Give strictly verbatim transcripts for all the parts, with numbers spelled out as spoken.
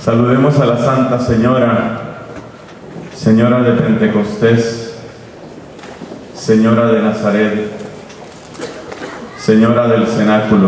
Saludemos a la Santa Señora, Señora de Pentecostés, Señora de Nazaret, Señora del Cenáculo.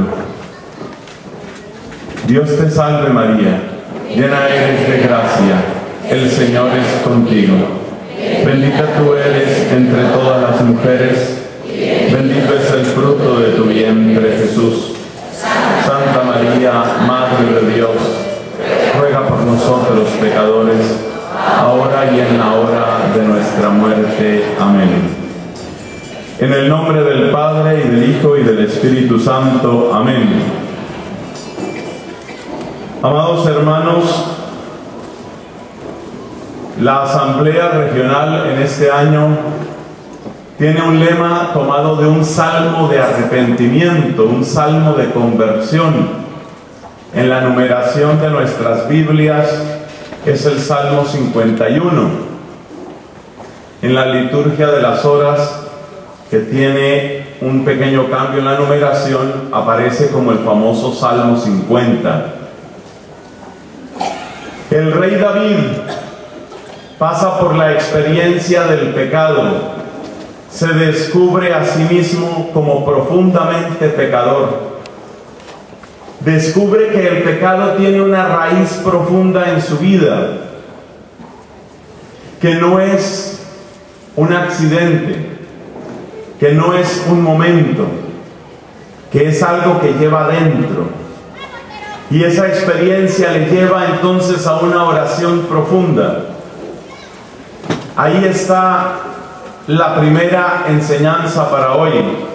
Dios te salve María, llena eres de gracia, el Señor es contigo. Bendita tú eres entre todas las mujeres, bendito es el fruto de tu vientre Jesús. Santa María, Madre de Dios, ruega por nosotros pecadores, ahora y en la hora de nuestra muerte. Amén. En el nombre del Padre, y del Hijo, y del Espíritu Santo. Amén. Amados hermanos, la Asamblea Regional en este año tiene un lema tomado de un salmo de arrepentimiento, un salmo de conversión. En la numeración de nuestras Biblias es el Salmo cincuenta y uno. En la liturgia de las horas, que tiene un pequeño cambio en la numeración, aparece como el famoso Salmo cincuenta. El rey David pasa por la experiencia del pecado, se descubre a sí mismo como profundamente pecador. Descubre que el pecado tiene una raíz profunda en su vida, que no es un accidente, que no es un momento, que es algo que lleva dentro. Y esa experiencia le lleva entonces a una oración profunda. Ahí está la primera enseñanza para hoy.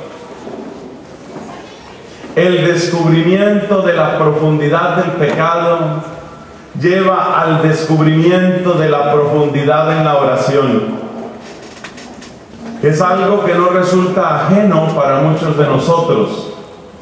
El descubrimiento de la profundidad del pecado lleva al descubrimiento de la profundidad en la oración. Es algo que no resulta ajeno para muchos de nosotros.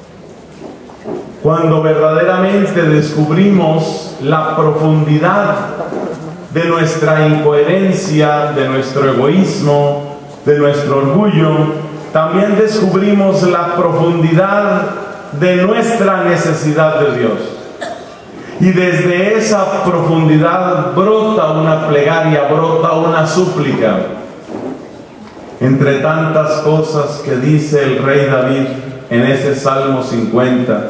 Cuando verdaderamente descubrimos la profundidad de nuestra incoherencia, de nuestro egoísmo, de nuestro orgullo, también descubrimos la profundidad de nuestra necesidad de Dios. Y desde esa profundidad brota una plegaria, brota una súplica. Entre tantas cosas que dice el rey David en ese Salmo cincuenta,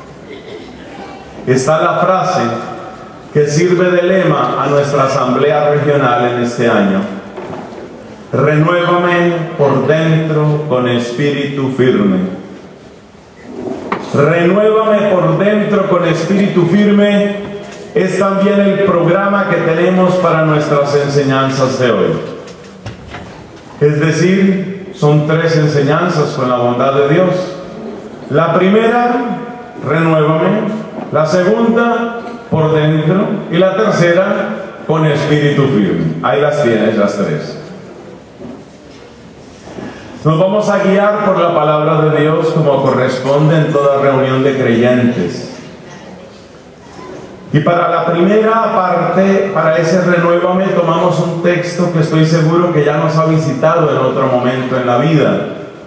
está la frase que sirve de lema a nuestra Asamblea Regional en este año: renuévame por dentro con espíritu firme. Renuévame por dentro con espíritu firme es también el programa que tenemos para nuestras enseñanzas de hoy. Es decir, son tres enseñanzas con la bondad de Dios. La primera, renuévame. La segunda, por dentro. Y la tercera, con espíritu firme. Ahí las tienes, las tres. Nos vamos a guiar por la palabra de Dios como corresponde en toda reunión de creyentes. Y para la primera parte, para ese renuévame, tomamos un texto que estoy seguro que ya nos ha visitado en otro momento en la vida.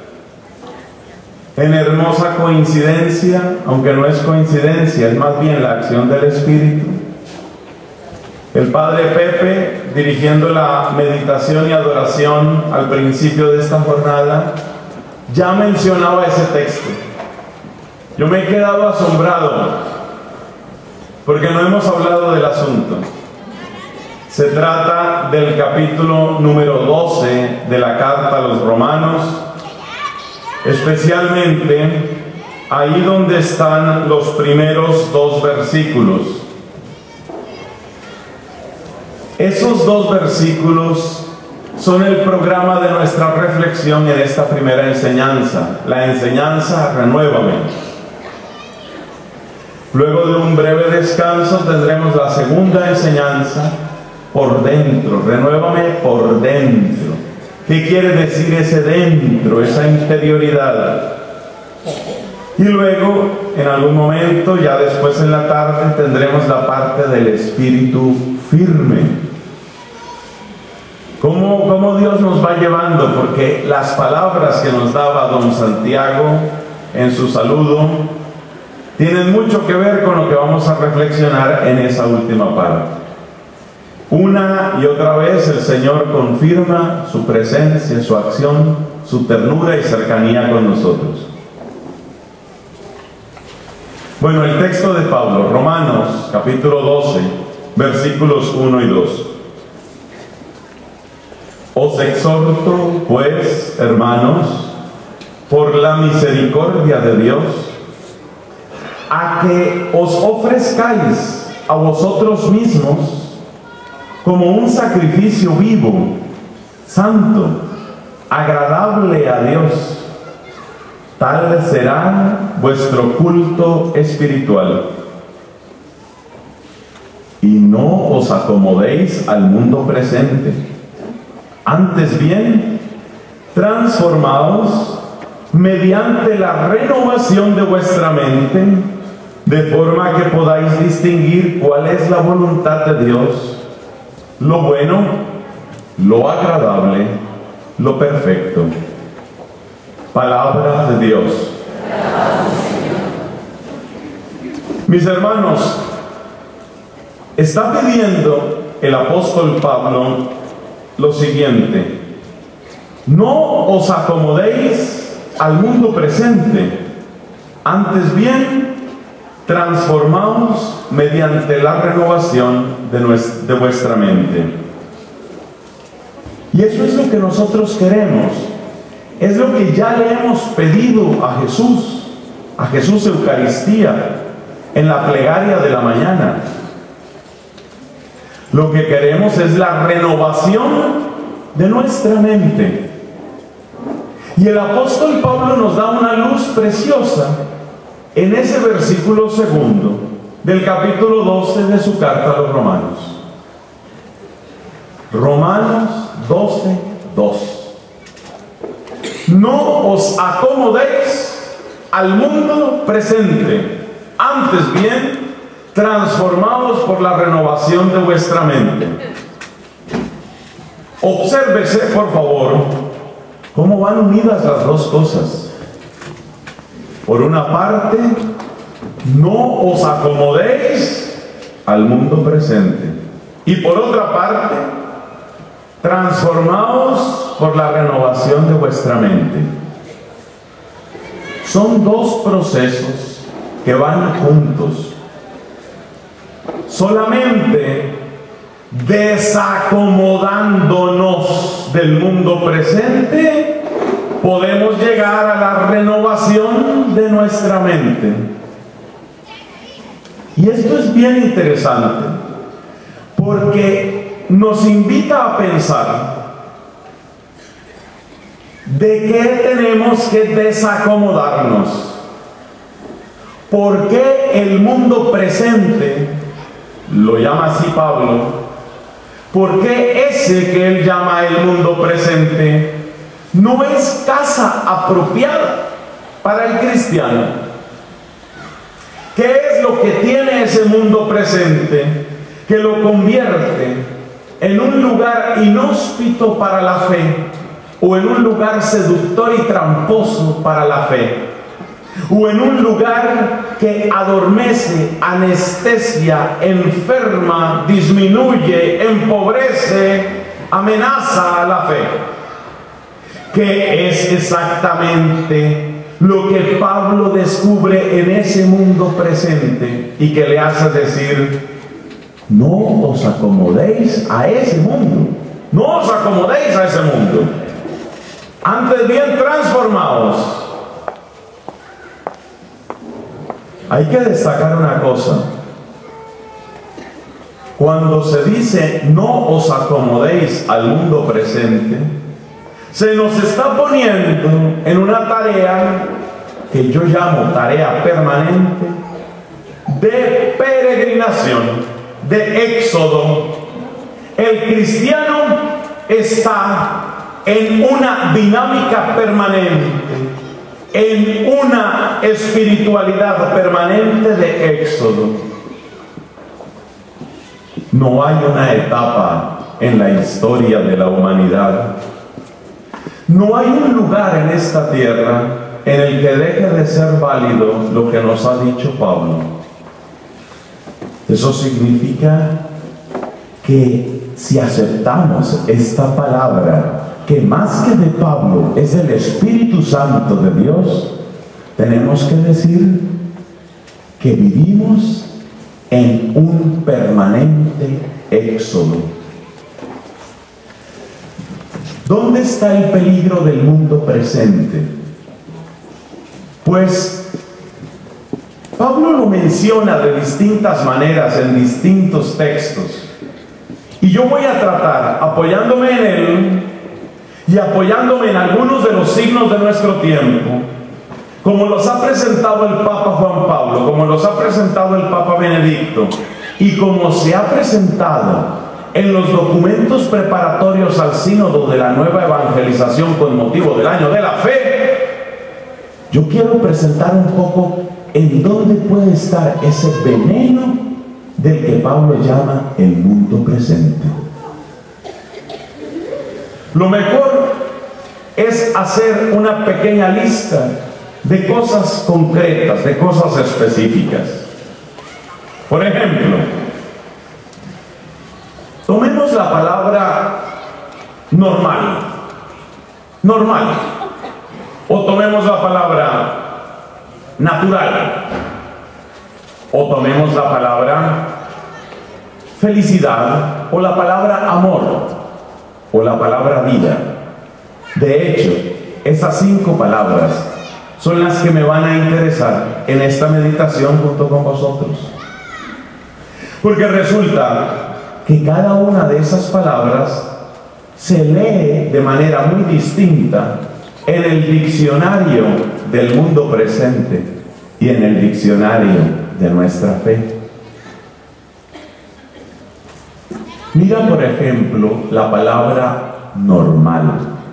En hermosa coincidencia, aunque no es coincidencia, es más bien la acción del Espíritu, el Padre Pepe, dirigiendo la meditación y adoración al principio de esta jornada, ya mencionaba ese texto. Yo me he quedado asombrado, porque no hemos hablado del asunto. Se trata del capítulo número doce de la carta a los Romanos, especialmente ahí donde están los primeros dos versículos. Esos dos versículos son el programa de nuestra reflexión en esta primera enseñanza, la enseñanza renuévame. Luego de un breve descanso tendremos la segunda enseñanza, por dentro, renuévame por dentro. ¿Qué quiere decir ese dentro, esa interioridad? Y luego, en algún momento, ya después en la tarde, tendremos la parte del espíritu firme. ¿Cómo, cómo Dios nos va llevando? Porque las palabras que nos daba don Santiago en su saludo tienen mucho que ver con lo que vamos a reflexionar en esa última parte. Una y otra vez el Señor confirma su presencia, su acción, su ternura y cercanía con nosotros. Bueno, el texto de Pablo, Romanos capítulo doce, versículos uno y dos. Os exhorto, pues, hermanos, por la misericordia de Dios, a que os ofrezcáis a vosotros mismos como un sacrificio vivo, santo, agradable a Dios. Tal será vuestro culto espiritual. Y no os acomodéis al mundo presente. Antes bien, transformaos mediante la renovación de vuestra mente, de forma que podáis distinguir cuál es la voluntad de Dios, lo bueno, lo agradable, lo perfecto. Palabra de Dios. Mis hermanos, está pidiendo el apóstol Pablo lo siguiente: no os acomodéis al mundo presente, antes bien transformaos mediante la renovación de, nuestra, de vuestra mente. Y eso es lo que nosotros queremos, es lo que ya le hemos pedido a Jesús, a Jesús Eucaristía, en la plegaria de la mañana. Lo que queremos es la renovación de nuestra mente. Y el apóstol Pablo nos da una luz preciosa en ese versículo segundo del capítulo doce de su carta a los Romanos. Romanos doce, dos. No os acomodéis al mundo presente, antes bien transformados por la renovación de vuestra mente. Obsérvese, por favor, cómo van unidas las dos cosas. Por una parte, no os acomodéis al mundo presente. Y por otra parte, transformaos por la renovación de vuestra mente. Son dos procesos que van juntos. Solamente desacomodándonos del mundo presente podemos llegar a la renovación de nuestra mente. Y esto es bien interesante, porque nos invita a pensar de qué tenemos que desacomodarnos. ¿Por qué el mundo presente, lo llama así Pablo, por qué ese que él llama el mundo presente no es casa apropiada para el cristiano? ¿Qué es lo que tiene ese mundo presente que lo convierte en un lugar inhóspito para la fe, o en un lugar seductor y tramposo para la fe, o en un lugar que adormece, anestesia, enferma, disminuye, empobrece, amenaza a la fe? ¿Qué es exactamente lo que Pablo descubre en ese mundo presente y que le hace decir: no os acomodéis a ese mundo, no os acomodéis a ese mundo, antes bien transformaos? Hay que destacar una cosa: cuando se dice no os acomodéis al mundo presente, se nos está poniendo en una tarea que yo llamo tarea permanente de peregrinación, de éxodo. El cristiano está en una dinámica permanente, en una espiritualidad permanente de éxodo. No hay una etapa en la historia de la humanidad, no hay un lugar en esta tierra en el que deje de ser válido lo que nos ha dicho Pablo. Eso significa que si aceptamos esta palabra, que más que de Pablo es el Espíritu Santo de Dios, tenemos que decir que vivimos en un permanente éxodo. ¿Dónde está el peligro del mundo presente? Pues Pablo lo menciona de distintas maneras en distintos textos. Y yo voy a tratar, apoyándome en él y apoyándome en algunos de los signos de nuestro tiempo, como los ha presentado el Papa Juan Pablo, como los ha presentado el Papa Benedicto, y como se ha presentado en los documentos preparatorios al sínodo de la nueva evangelización con motivo del año de la fe. Yo quiero presentar un poco en dónde puede estar ese veneno del que Pablo llama el mundo presente. Lo mejor es hacer una pequeña lista de cosas concretas, de cosas específicas. Por ejemplo, tomemos la palabra normal, normal, o tomemos la palabra natural, o tomemos la palabra felicidad, o la palabra amor, o la palabra vida. De hecho, esas cinco palabras son las que me van a interesar en esta meditación junto con vosotros. Porque resulta que cada una de esas palabras se lee de manera muy distinta en el diccionario del mundo presente y en el diccionario de nuestra fe. Mira, por ejemplo, la palabra normal.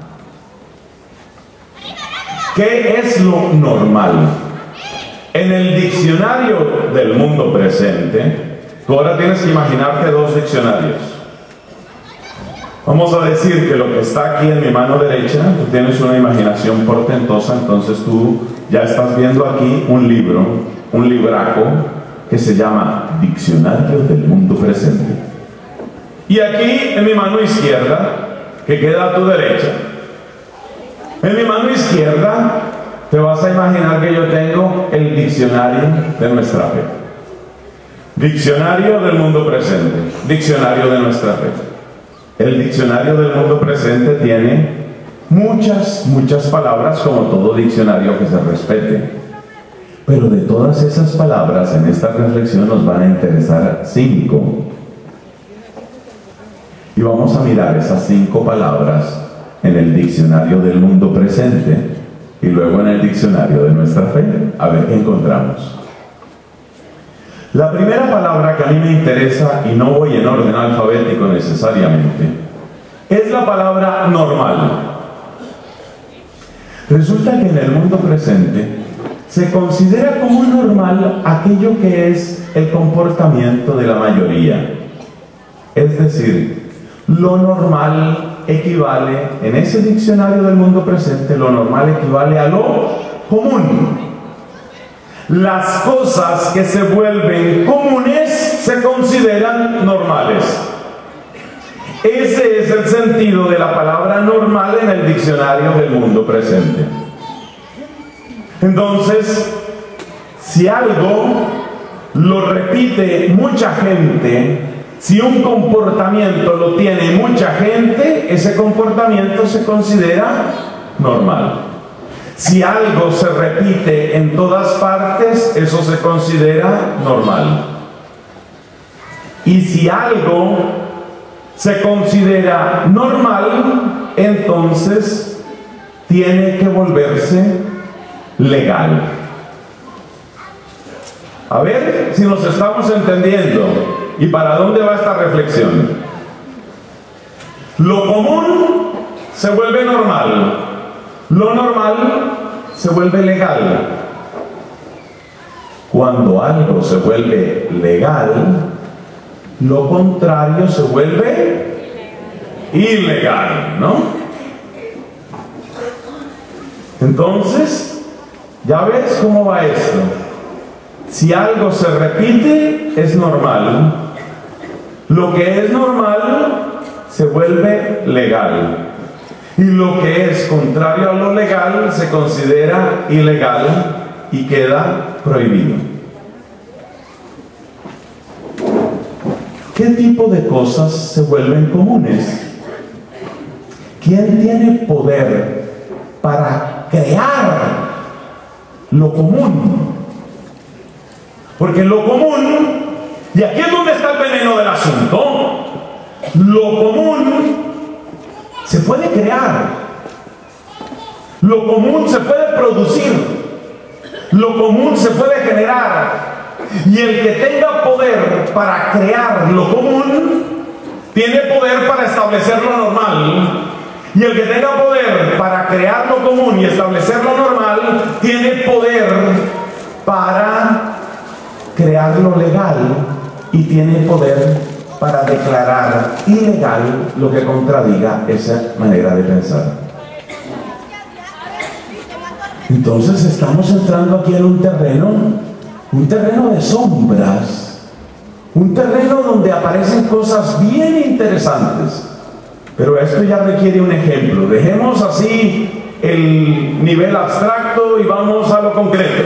¿Qué es lo normal? En el diccionario del mundo presente, tú ahora tienes que imaginarte dos diccionarios. Vamos a decir que lo que está aquí en mi mano derecha, tú tienes una imaginación portentosa, entonces tú ya estás viendo aquí un libro, un libraco que se llama Diccionario del Mundo Presente. Y aquí en mi mano izquierda, que queda a tu derecha, en mi mano izquierda te vas a imaginar que yo tengo el diccionario de nuestra fe. Diccionario del mundo presente, diccionario de nuestra fe. El diccionario del mundo presente tiene muchas, muchas palabras, como todo diccionario que se respete. Pero de todas esas palabras, en esta reflexión nos van a interesar cinco. Y vamos a mirar esas cinco palabras en el diccionario del mundo presente y luego en el diccionario de nuestra fe, a ver qué encontramos. La primera palabra que a mí me interesa, y no voy en orden alfabético necesariamente, es la palabra normal. Resulta que en el mundo presente se considera como normal aquello que es el comportamiento de la mayoría. Es decir, lo normal equivale, en ese diccionario del mundo presente, lo normal equivale a lo común. Las cosas que se vuelven comunes se consideran normales. Ese es el sentido de la palabra normal en el diccionario del mundo presente. Entonces, si algo lo repite mucha gente, si un comportamiento lo tiene mucha gente, ese comportamiento se considera normal. Si algo se repite en todas partes, eso se considera normal. Y si algo se considera normal, entonces tiene que volverse legal. A ver si nos estamos entendiendo y para dónde va esta reflexión. Lo común se vuelve normal. Lo normal se vuelve legal. Cuando algo se vuelve legal, lo contrario se vuelve ilegal, ¿no? Entonces, ¿Ya ves cómo va esto? Si algo se repite, es normal. Lo que es normal se vuelve legal. Y lo que es contrario a lo legal se considera ilegal y queda prohibido. ¿Qué tipo de cosas se vuelven comunes? ¿Quién tiene poder para crear lo común? Porque lo común, y aquí es donde está el veneno del asunto, lo común se puede crear, lo común se puede producir, lo común se puede generar, y el que tenga poder para crear lo común tiene poder para establecer lo normal. Y el que tenga poder para crear lo común y establecer lo normal, tiene poder para crear lo legal y tiene poder para declarar ilegal lo que contradiga esa manera de pensar. Entonces estamos entrando aquí en un terreno, un terreno de sombras, un terreno donde aparecen cosas bien interesantes. Pero esto ya requiere un ejemplo. Dejemos así el nivel abstracto y vamos a lo concreto.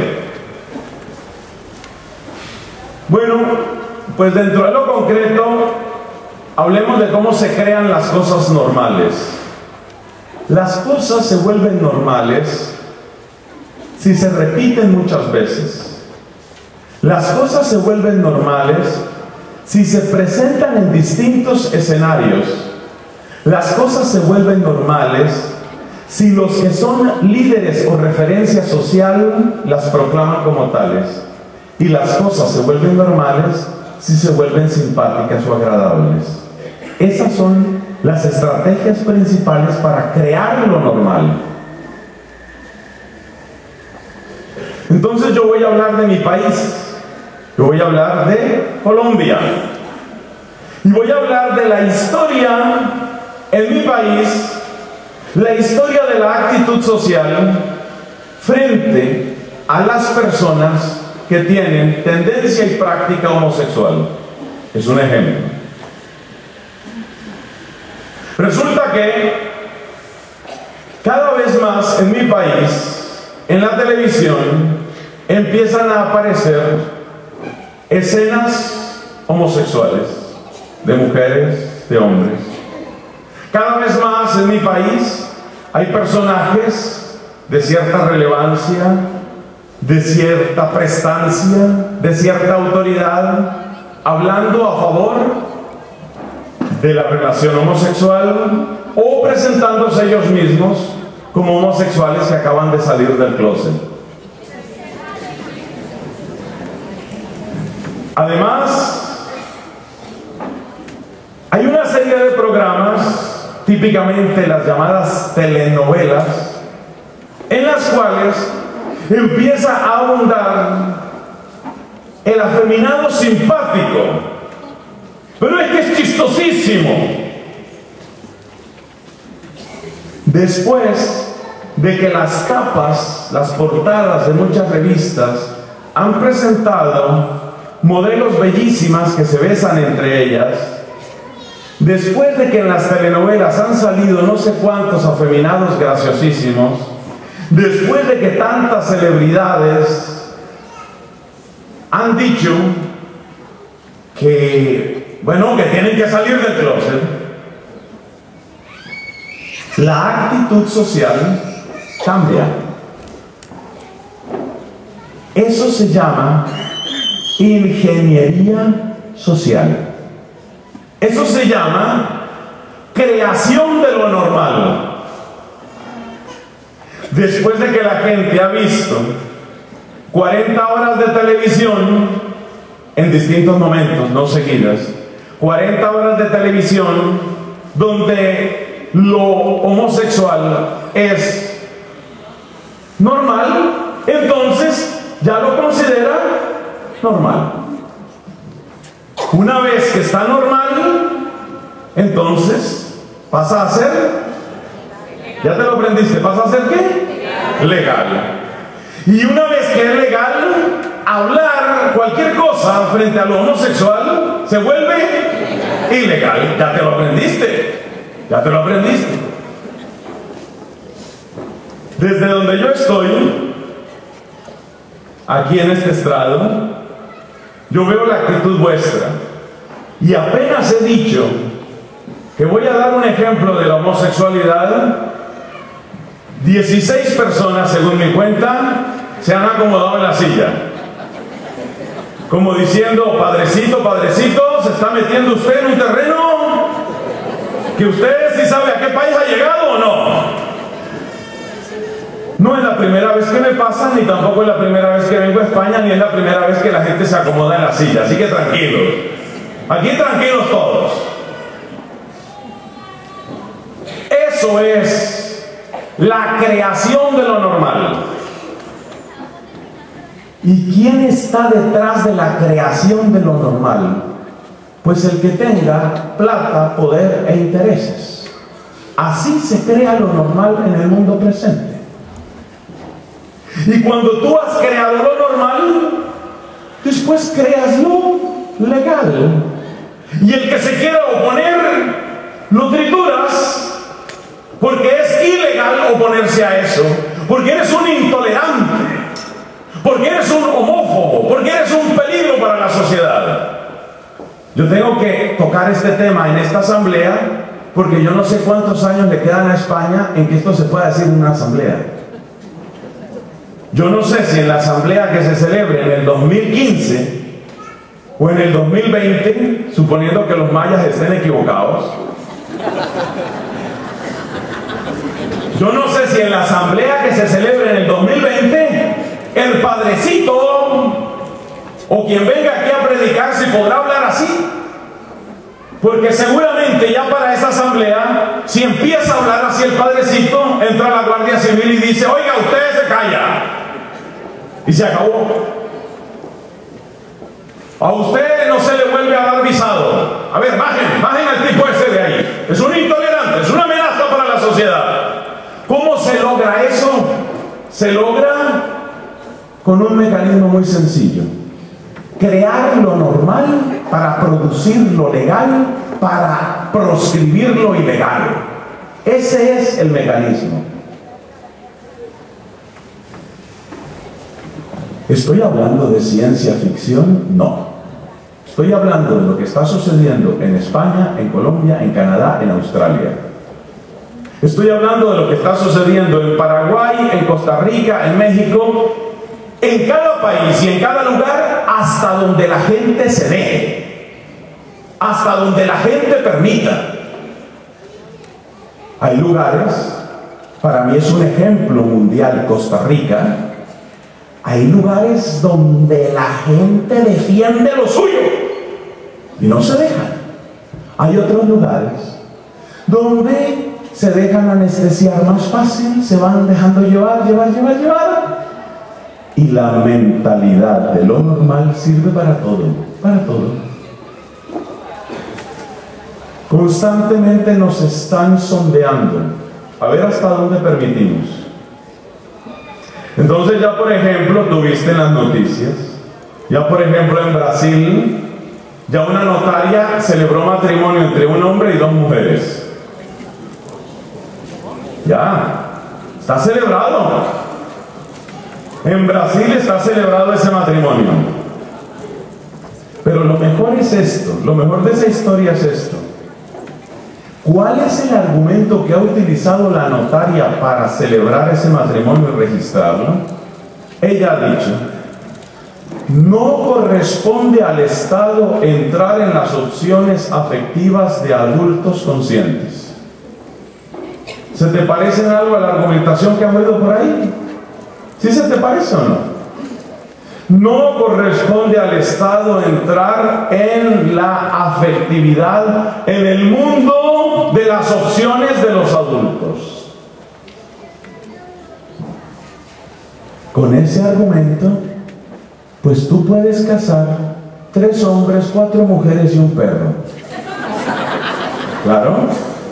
Bueno, pues dentro de lo concreto, hablemos de cómo se crean las cosas normales. Las cosas se vuelven normales si se repiten muchas veces. Las cosas se vuelven normales si se presentan en distintos escenarios. Las cosas se vuelven normales si los que son líderes o referencia social las proclaman como tales. Y las cosas se vuelven normales si se vuelven simpáticas o agradables. Esas son las estrategias principales para crear lo normal. Entonces yo voy a hablar de mi país. Yo voy a hablar de Colombia. Y voy a hablar de la historia en mi país, la historia de la actitud social frente a las personas que tienen tendencia y práctica homosexual. Es un ejemplo. Resulta que cada vez más en mi país, en la televisión, empiezan a aparecer escenas homosexuales de mujeres, de hombres. Cada vez más en mi país hay personajes de cierta relevancia, de cierta prestancia, de cierta autoridad, hablando a favor de la relación homosexual o presentándose ellos mismos como homosexuales que acaban de salir del closet. Además, hay una serie de programas, típicamente las llamadas telenovelas, en las cuales empieza a abundar el afeminado simpático. Pero es que es chistosísimo. Después de que las tapas, las portadas de muchas revistas han presentado modelos bellísimas que se besan entre ellas, después de que en las telenovelas han salido no sé cuántos afeminados graciosísimos, después de que tantas celebridades han dicho que, bueno, que tienen que salir del closet, la actitud social cambia. Eso se llama ingeniería social. Eso se llama creación de lo normal. Después de que la gente ha visto cuarenta horas de televisión en distintos momentos, no seguidas, cuarenta horas de televisión donde lo homosexual es normal, entonces ya lo considera normal. Una vez que está normal, entonces pasa a ser, ya te lo aprendiste, pasa a ser ¿qué? Legal. Y una vez que es legal, hablar cualquier cosa frente a lo homosexual se vuelve ilegal. Ya te lo aprendiste. Ya te lo aprendiste. Desde donde yo estoy, aquí en este estrado, yo veo la actitud vuestra. Y apenas he dicho que voy a dar un ejemplo de la homosexualidad, dieciséis personas, según mi cuenta, se han acomodado en la silla. Como diciendo, padrecito, padrecito, se está metiendo usted en un terreno que usted sí sabe a qué país ha llegado o no. No es la primera vez que me pasa, ni tampoco es la primera vez que vengo a España, ni es la primera vez que la gente se acomoda en la silla. Así que tranquilos. Aquí tranquilos todos. Eso es la creación de lo normal. ¿Y quién está detrás de la creación de lo normal? Pues el que tenga plata, poder e intereses. Así se crea lo normal en el mundo presente. Y cuando tú has creado lo normal, después creas lo legal. Y el que se quiera oponer, lo trituras, porque es ilegal oponerse a eso, porque eres un intolerante, porque eres un homófobo, porque eres un peligro para la sociedad. Yo tengo que tocar este tema en esta asamblea, porque yo no sé cuántos años le quedan a España en que esto se pueda decir en una asamblea. Yo no sé si en la asamblea que se celebre en el dos mil quince o en el dos mil veinte, suponiendo que los mayas estén equivocados, yo no sé si en la asamblea que se celebre en el dos mil veinte, el padrecito o quien venga aquí a predicar si podrá hablar así. Porque seguramente ya para esa asamblea, si empieza a hablar así el padrecito, entra la Guardia Civil y dice, oiga, usted se calla. Y se acabó. A usted no se le vuelve a dar visado. A ver, bajen, bajen al tipo ese de ahí. Es un intolerante, es una amenaza para la sociedad. ¿Cómo se logra eso? Se logra con un mecanismo muy sencillo. Crear lo normal para producir lo legal, para proscribir lo ilegal. Ese es el mecanismo. ¿Estoy hablando de ciencia ficción? No. Estoy hablando de lo que está sucediendo en España, en Colombia, en Canadá, en Australia. Estoy hablando de lo que está sucediendo en Paraguay, en Costa Rica, en México, en cada país y en cada lugar, hasta donde la gente se deje, hasta donde la gente permita. Hay lugares, para mí es un ejemplo mundial Costa Rica, hay lugares donde la gente defiende lo suyo y no se dejan. Hay otros lugares donde se dejan anestesiar más fácil, se van dejando llevar, llevar, llevar, llevar. Y la mentalidad de lo normal sirve para todo, para todo. Constantemente nos están sondeando, a ver hasta dónde permitimos. Entonces ya por ejemplo, tuviste en las noticias, ya por ejemplo en Brasil, ya una notaria celebró matrimonio entre un hombre y dos mujeres. Ya, está celebrado. En Brasil está celebrado ese matrimonio. Pero lo mejor es esto, lo mejor de esa historia es esto. ¿Cuál es el argumento que ha utilizado la notaria para celebrar ese matrimonio y registrarlo? Ella ha dicho, no corresponde al Estado entrar en las opciones afectivas de adultos conscientes. ¿Se te parece en algo a la argumentación que has oído por ahí? ¿Sí se te parece o no? No corresponde al Estado entrar en la afectividad, en el mundo de las opciones de los adultos. Con ese argumento, pues tú puedes casar tres hombres, cuatro mujeres y un perro. Claro,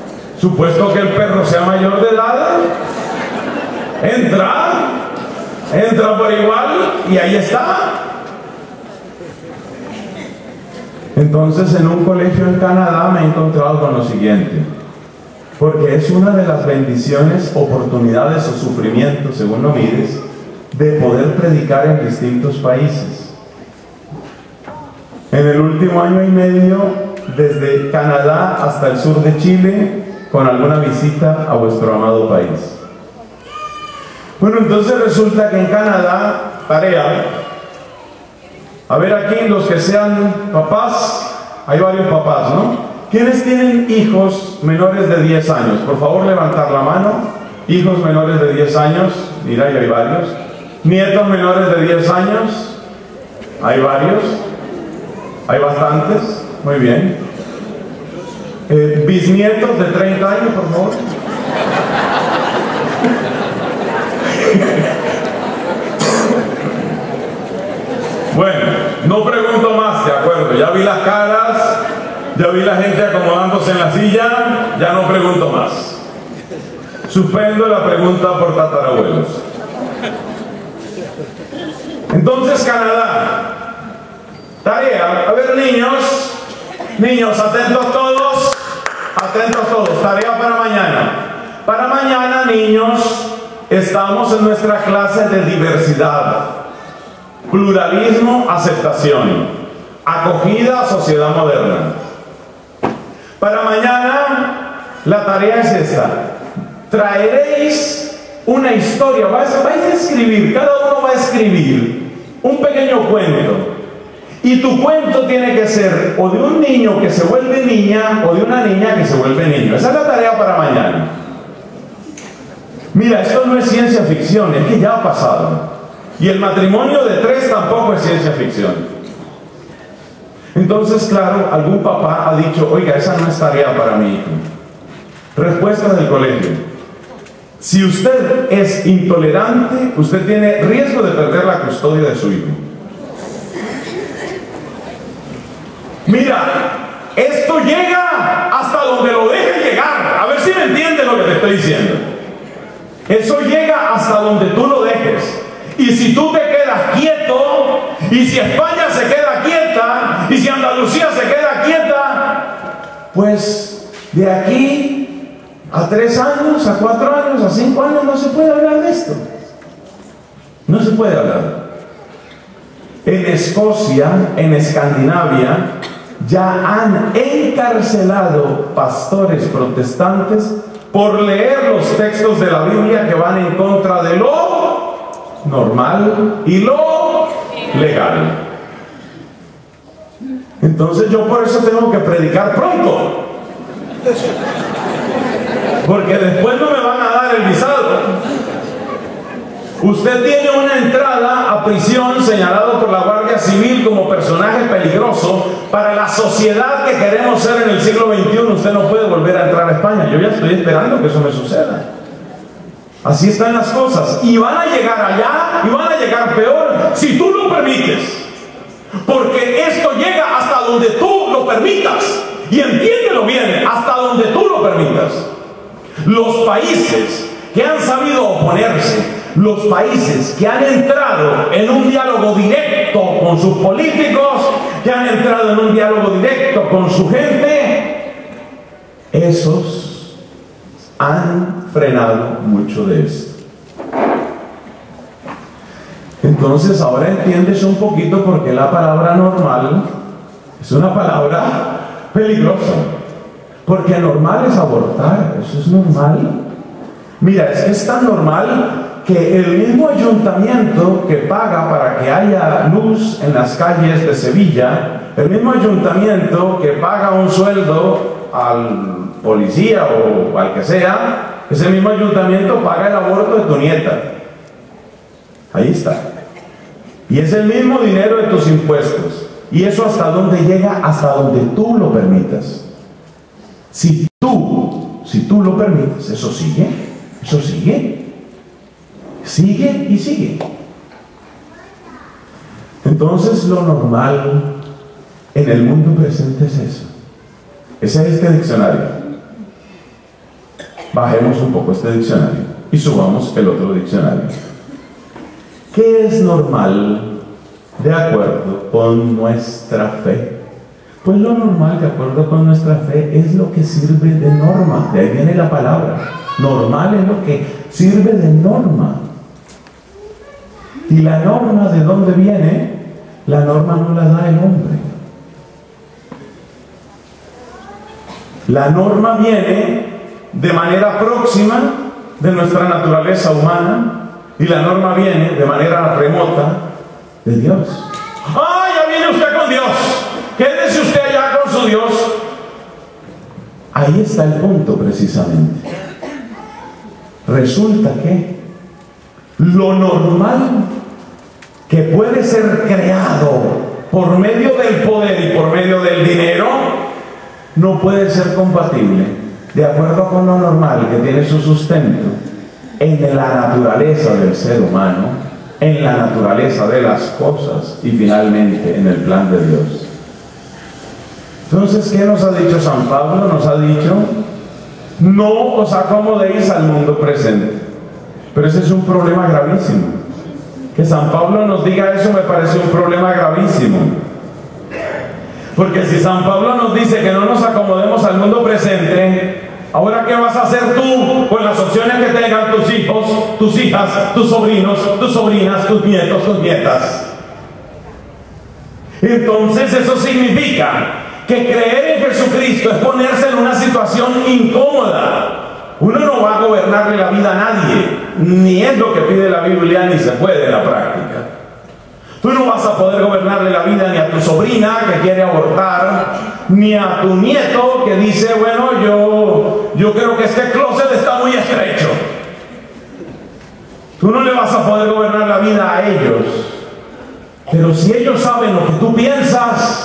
supuesto que el perro sea mayor de edad, entra. entra por igual y ahí está. Entonces, en un colegio en Canadá me he encontrado con lo siguiente, porque es una de las bendiciones, oportunidades o sufrimientos, según lo mires, de poder predicar en distintos países. En el último año y medio, desde Canadá hasta el sur de Chile, con alguna visita a vuestro amado país. Bueno, entonces resulta que en Canadá, tarea, a ver aquí los que sean papás, hay varios papás, ¿no? ¿Quiénes tienen hijos menores de diez años? Por favor, levantar la mano. Hijos menores de diez años, mira, ahí hay varios. Nietos menores de diez años, hay varios, hay bastantes, muy bien. Eh, bisnietos de treinta años, por favor. Bueno, no pregunto más, de acuerdo, ya vi las caras, ya vi la gente acomodándose en la silla, ya no pregunto más. Suspendo la pregunta por tatarabuelos. Entonces, Canadá, tarea, a ver niños, niños, atentos todos, atentos todos, tarea para mañana. Para mañana, niños, estamos en nuestra clase de diversidad, pluralismo, aceptación, acogida a sociedad moderna. Para mañana, la tarea es esta: traeréis una historia, vais, vais a escribir, cada uno va a escribir un pequeño cuento, y tu cuento tiene que ser o de un niño que se vuelve niña o de una niña que se vuelve niño. Esa es la tarea para mañana. Mira, esto no es ciencia ficción, es que ya ha pasado. Y el matrimonio de tres tampoco es ciencia ficción. Entonces, claro, algún papá ha dicho: oiga, esa no es tarea para mi hijo. Respuesta del colegio: si usted es intolerante, usted tiene riesgo de perder la custodia de su hijo. Mira, esto llega hasta donde lo deje llegar. A ver si me entiende lo que te estoy diciendo. Eso llega hasta donde tú lo dejes. Y si tú te quedas quieto, y si España se queda quieta, y si Andalucía se queda quieta, pues de aquí a tres años, a cuatro años, a cinco años no se puede hablar de esto. No se puede hablar. En Escocia, en Escandinavia, ya han encarcelado pastores protestantes por leer los textos de la Biblia que van en contra de lo normal y lo legal. Entonces yo por eso tengo que predicar pronto, porque después no me van a dar el visado. Usted tiene una entrada a prisión señalado por la Guardia Civil como personaje peligroso para la sociedad que queremos ser en el siglo veintiuno. Usted no puede volver a entrar a España. Yo ya estoy esperando que eso me suceda. Así están las cosas. Y van a llegar allá, y van a llegar peor, si tú lo permites. Porque esto llega hasta donde tú lo permitas. Y entiéndelo bien, hasta donde tú lo permitas. Los países que han sabido oponerse, los países que han entrado en un diálogo directo con sus políticos, que han entrado en un diálogo directo con su gente, esos han frenado mucho de esto. Entonces ahora entiendes un poquito por qué la palabra normal es una palabra peligrosa. Porque normal es abortar, eso es normal. Mira, es que es tan normal que el mismo ayuntamiento que paga para que haya luz en las calles de Sevilla, el mismo ayuntamiento que paga un sueldo al policía o al que sea, ese mismo ayuntamiento paga el aborto de tu nieta. Ahí está. Y es el mismo dinero de tus impuestos. Y eso hasta dónde llega, hasta donde tú lo permitas. Si tú, si tú lo permites, eso sigue, eso sigue. Sigue y sigue. Entonces lo normal en el mundo presente es eso. Ese es este diccionario. Bajemos un poco este diccionario y subamos el otro diccionario. ¿Qué es normal de acuerdo con nuestra fe? Pues lo normal de acuerdo con nuestra fe es lo que sirve de norma. De ahí viene la palabra. Normal es lo que sirve de norma. ¿Y la norma de dónde viene? La norma no la da el hombre. La norma viene de manera próxima de nuestra naturaleza humana y la norma viene de manera remota de Dios. ¡Ah, ya viene usted con Dios! Quédese usted allá con su Dios. Ahí está el punto precisamente. Resulta que lo normal que puede ser creado por medio del poder y por medio del dinero no puede ser compatible de acuerdo con lo normal que tiene su sustento en la naturaleza del ser humano, en la naturaleza de las cosas y finalmente en el plan de Dios. Entonces, ¿qué nos ha dicho San Pablo? Nos ha dicho: no os acomodéis al mundo presente. Pero ese es un problema gravísimo. Que San Pablo nos diga eso me parece un problema gravísimo. Porque si San Pablo nos dice que no nos acomodemos al mundo presente, ahora ¿qué vas a hacer tú con las opciones que tengan tus hijos, tus hijas, tus sobrinos, tus sobrinas, tus nietos, tus nietas? Entonces eso significa que creer en Jesucristo es ponerse en una situación incómoda. Uno no va a gobernarle la vida a nadie, ni es lo que pide la Biblia, ni se puede en la práctica. Tú no vas a poder gobernarle la vida ni a tu sobrina que quiere abortar, ni a tu nieto que dice: bueno, yo, yo creo que este closet está muy estrecho. Tú no le vas a poder gobernar la vida a ellos. Pero si ellos saben lo que tú piensas,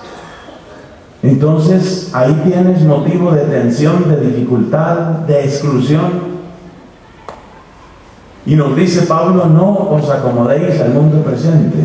entonces ahí tienes motivo de tensión, de dificultad, de exclusión. Y nos dice Pablo: no os acomodéis al mundo presente.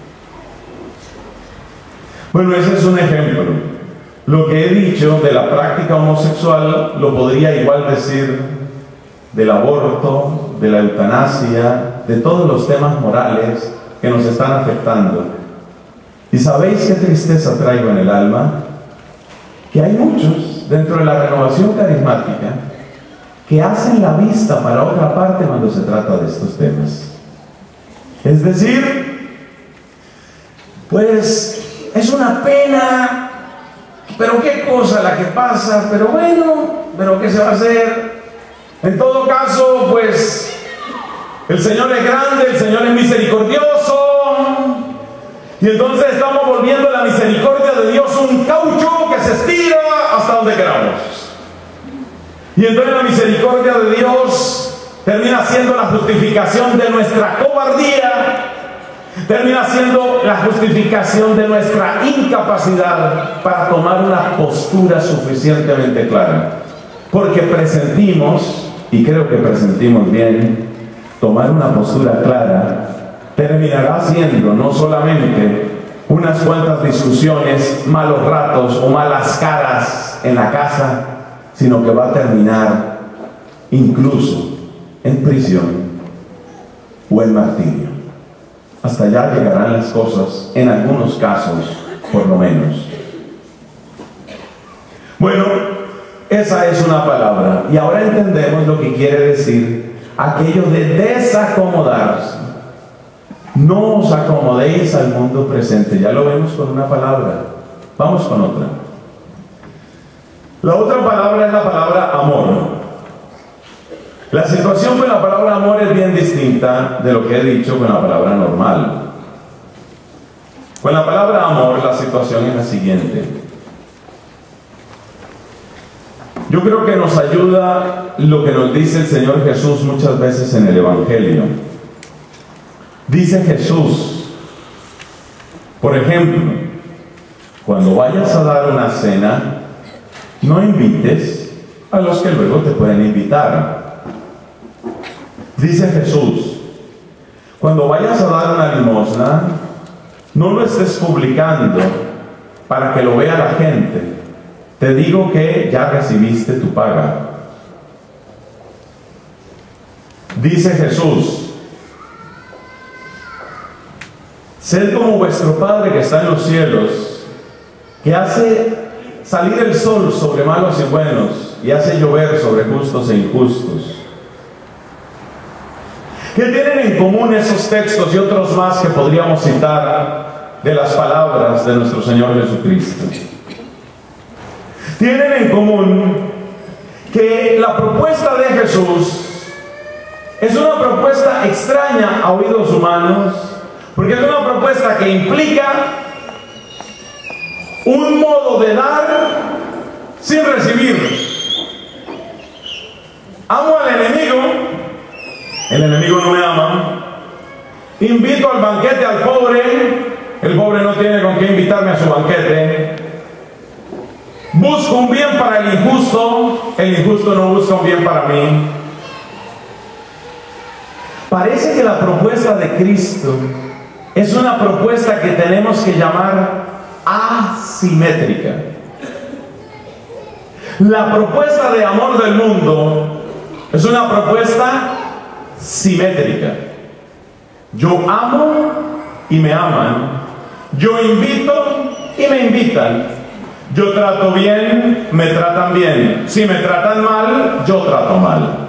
Bueno, ese es un ejemplo. Lo que he dicho de la práctica homosexual lo podría igual decir del aborto, de la eutanasia, de todos los temas morales que nos están afectando. ¿Y sabéis qué tristeza traigo en el alma? Que hay muchos dentro de la renovación carismática que hacen la vista para otra parte cuando se trata de estos temas. Es decir, pues es una pena, pero qué cosa la que pasa, pero bueno, pero qué se va a hacer. En todo caso, pues el Señor es grande, el Señor es misericordioso, y entonces estamos volviendo la misericordia de Dios un caucho que se estira hasta donde queramos. Y entonces la misericordia de Dios termina siendo la justificación de nuestra cobardía, termina siendo la justificación de nuestra incapacidad para tomar una postura suficientemente clara. Porque presentimos, y creo que presentimos bien, tomar una postura clara terminará siendo no solamente unas cuantas discusiones, malos ratos o malas caras en la casa, sino que va a terminar incluso en prisión o en martirio. Hasta allá llegarán las cosas, en algunos casos, por lo menos. Bueno, esa es una palabra. Y ahora entendemos lo que quiere decir aquello de desacomodarse. No os acomodéis al mundo presente. Ya lo vemos con una palabra. Vamos con otra. La otra palabra es la palabra amor. La situación con la palabra amor es bien distinta de lo que he dicho con la palabra normal. Con la palabra amor la situación es la siguiente. Yo creo que nos ayuda lo que nos dice el Señor Jesús muchas veces en el Evangelio. Dice Jesús, por ejemplo, cuando vayas a dar una cena, no invites a los que luego te pueden invitar. Dice Jesús, cuando vayas a dar una limosna, no lo estés publicando para que lo vea la gente. Te digo que ya recibiste tu paga. Dice Jesús, Sed como vuestro Padre que está en los cielos, que hace salir el sol sobre malos y buenos, y hace llover sobre justos e injustos. ¿Qué tienen en común esos textos y otros más que podríamos citar de las palabras de nuestro Señor Jesucristo? Tienen en común que la propuesta de Jesús es una propuesta extraña a oídos humanos, porque es una propuesta que implica un modo de dar sin recibir. Amo al enemigo, el enemigo no me ama. Invito al banquete al pobre, el pobre no tiene con qué invitarme a su banquete. Busco un bien para el injusto, el injusto no busca un bien para mí. Parece que la propuesta de Cristo es una propuesta que tenemos que llamar asimétrica. La propuesta de amor del mundo es una propuesta simétrica. Yo amo y me aman. Yo invito y me invitan. Yo trato bien, me tratan bien. Si me tratan mal, yo trato mal.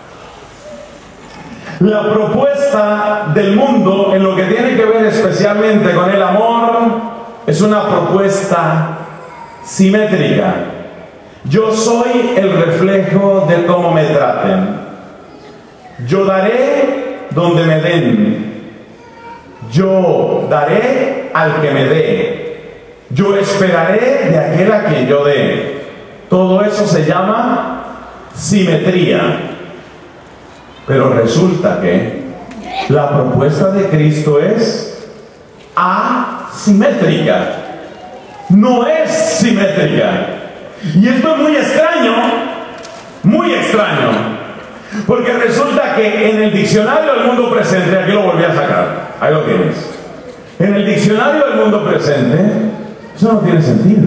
La propuesta del mundo en lo que tiene que ver especialmente con el amor es una propuesta simétrica. Yo soy el reflejo de cómo me traten. Yo daré donde me den. Yo daré al que me dé. Yo esperaré de aquel a quien yo dé. Todo eso se llama simetría. Pero resulta que la propuesta de Cristo es asimétrica. No es simétrica. Y esto es muy extraño, muy extraño. Porque resulta que en el diccionario del mundo presente, aquí lo volví a sacar, ahí lo tienes. En el diccionario del mundo presente, eso no tiene sentido.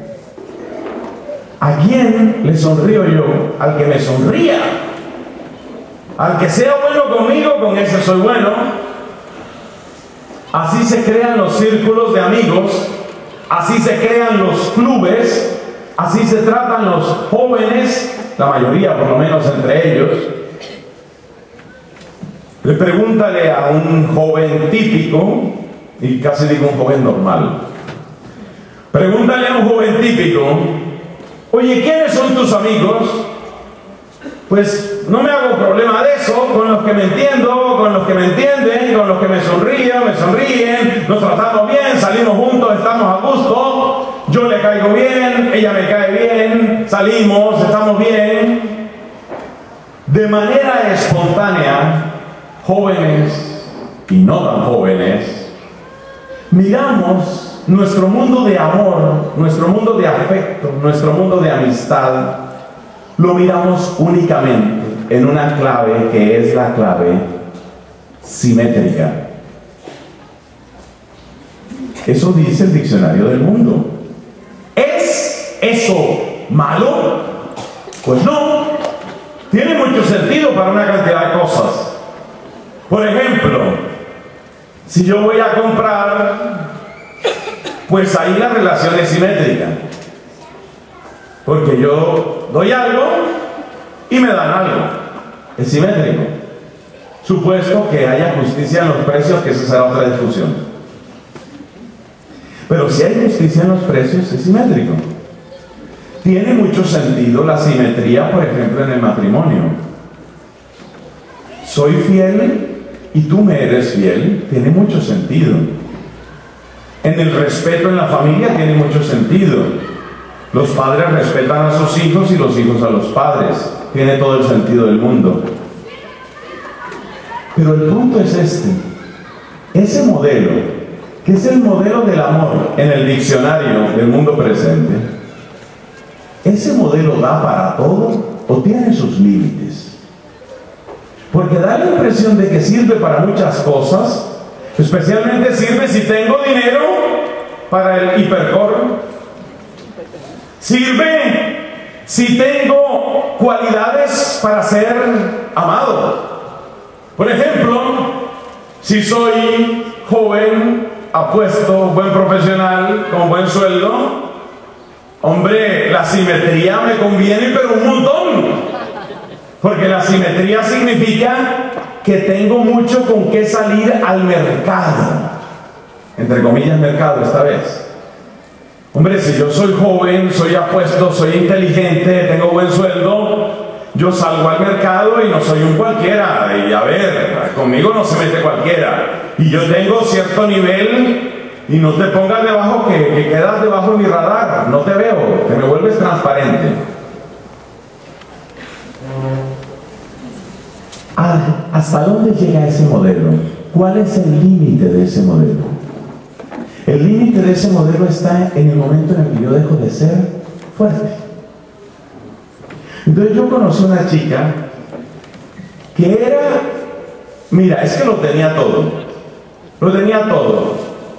¿A quién le sonrío yo? Al que me sonría. Al que sea bueno conmigo, con ese soy bueno. Así se crean los círculos de amigos, así se crean los clubes, así se tratan los jóvenes, la mayoría por lo menos entre ellos. Le pregúntale a un joven típico, y casi digo un joven normal, pregúntale a un joven típico, oye, ¿quiénes son tus amigos? Pues no me hago problema de eso, con los que me entiendo, con los que me entienden, con los que me sonríen, me sonríen, nos tratamos bien, salimos juntos, estamos a gusto, yo le caigo bien, ella me cae bien, salimos, estamos bien. De manera espontánea, jóvenes y no tan jóvenes, miramos nuestro mundo de amor, nuestro mundo de afecto, nuestro mundo de amistad, lo miramos únicamente en una clave que es la clave simétrica. Eso dice el diccionario del mundo. ¿Es eso malo? Pues no. Tiene mucho sentido para una cantidad de cosas. Por ejemplo, si yo voy a comprar, pues ahí la relación es simétrica. Porque yo doy algo y me dan algo. Es simétrico. Supuesto que haya justicia en los precios, que esa será otra discusión. Pero si hay justicia en los precios, es simétrico. Tiene mucho sentido la simetría, por ejemplo, en el matrimonio. Soy fiel y tú me eres fiel. Tiene mucho sentido. En el respeto en la familia tiene mucho sentido. Los padres respetan a sus hijos y los hijos a los padres. Tiene todo el sentido del mundo. Pero el punto es este. Ese modelo, que es el modelo del amor en el diccionario del mundo presente, ¿ese modelo da para todo o tiene sus límites? Porque da la impresión de que sirve para muchas cosas, especialmente sirve si tengo dinero para el hipercor. Sirve si tengo cualidades para ser amado. Por ejemplo, si soy joven apuesto, buen profesional, con buen sueldo, hombre, la simetría me conviene, pero un montón. Porque la simetría significa que tengo mucho con qué salir al mercado. Entre comillas, mercado esta vez. Hombre, si yo soy joven, soy apuesto, soy inteligente, tengo buen sueldo, yo salgo al mercado y no soy un cualquiera. Y a ver, conmigo no se mete cualquiera. Y yo tengo cierto nivel, y no te pongas debajo que, que quedas debajo de mi radar. No te veo, te me vuelves transparente. Ah, ¿hasta dónde llega ese modelo? ¿Cuál es el límite de ese modelo? El límite de ese modelo está en el momento en el que yo dejo de ser fuerte. Entonces yo conocí una chica que era, mira, es que lo tenía todo, lo tenía todo,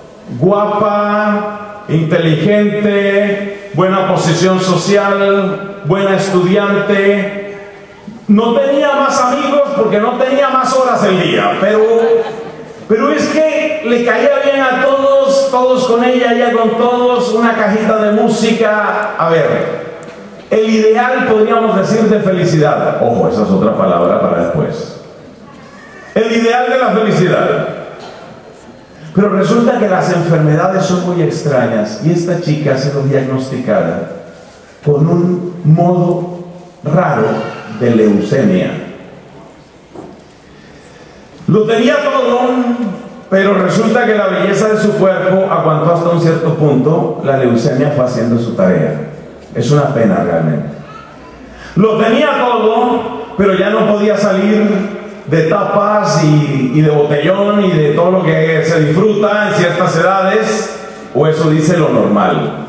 guapa, inteligente, buena posición social, buena estudiante, no tenía más amigos porque no tenía más horas el día, pero, pero es que le caía bien a todos, todos con ella, ella con todos, una cajita de música, a ver. El ideal, podríamos decir, de felicidad. Ojo, esa es otra palabra para después. El ideal de la felicidad. Pero resulta que las enfermedades son muy extrañas y esta chica ha sido diagnosticada con un modo raro de leucemia. Lo tenía todo, pero resulta que la belleza de su cuerpo aguantó hasta un cierto punto. La leucemia fue haciendo su tarea. Es una pena realmente. Lo tenía todo, pero ya no podía salir de tapas y, y de botellón y de todo lo que se disfruta en ciertas edades, o eso dice lo normal,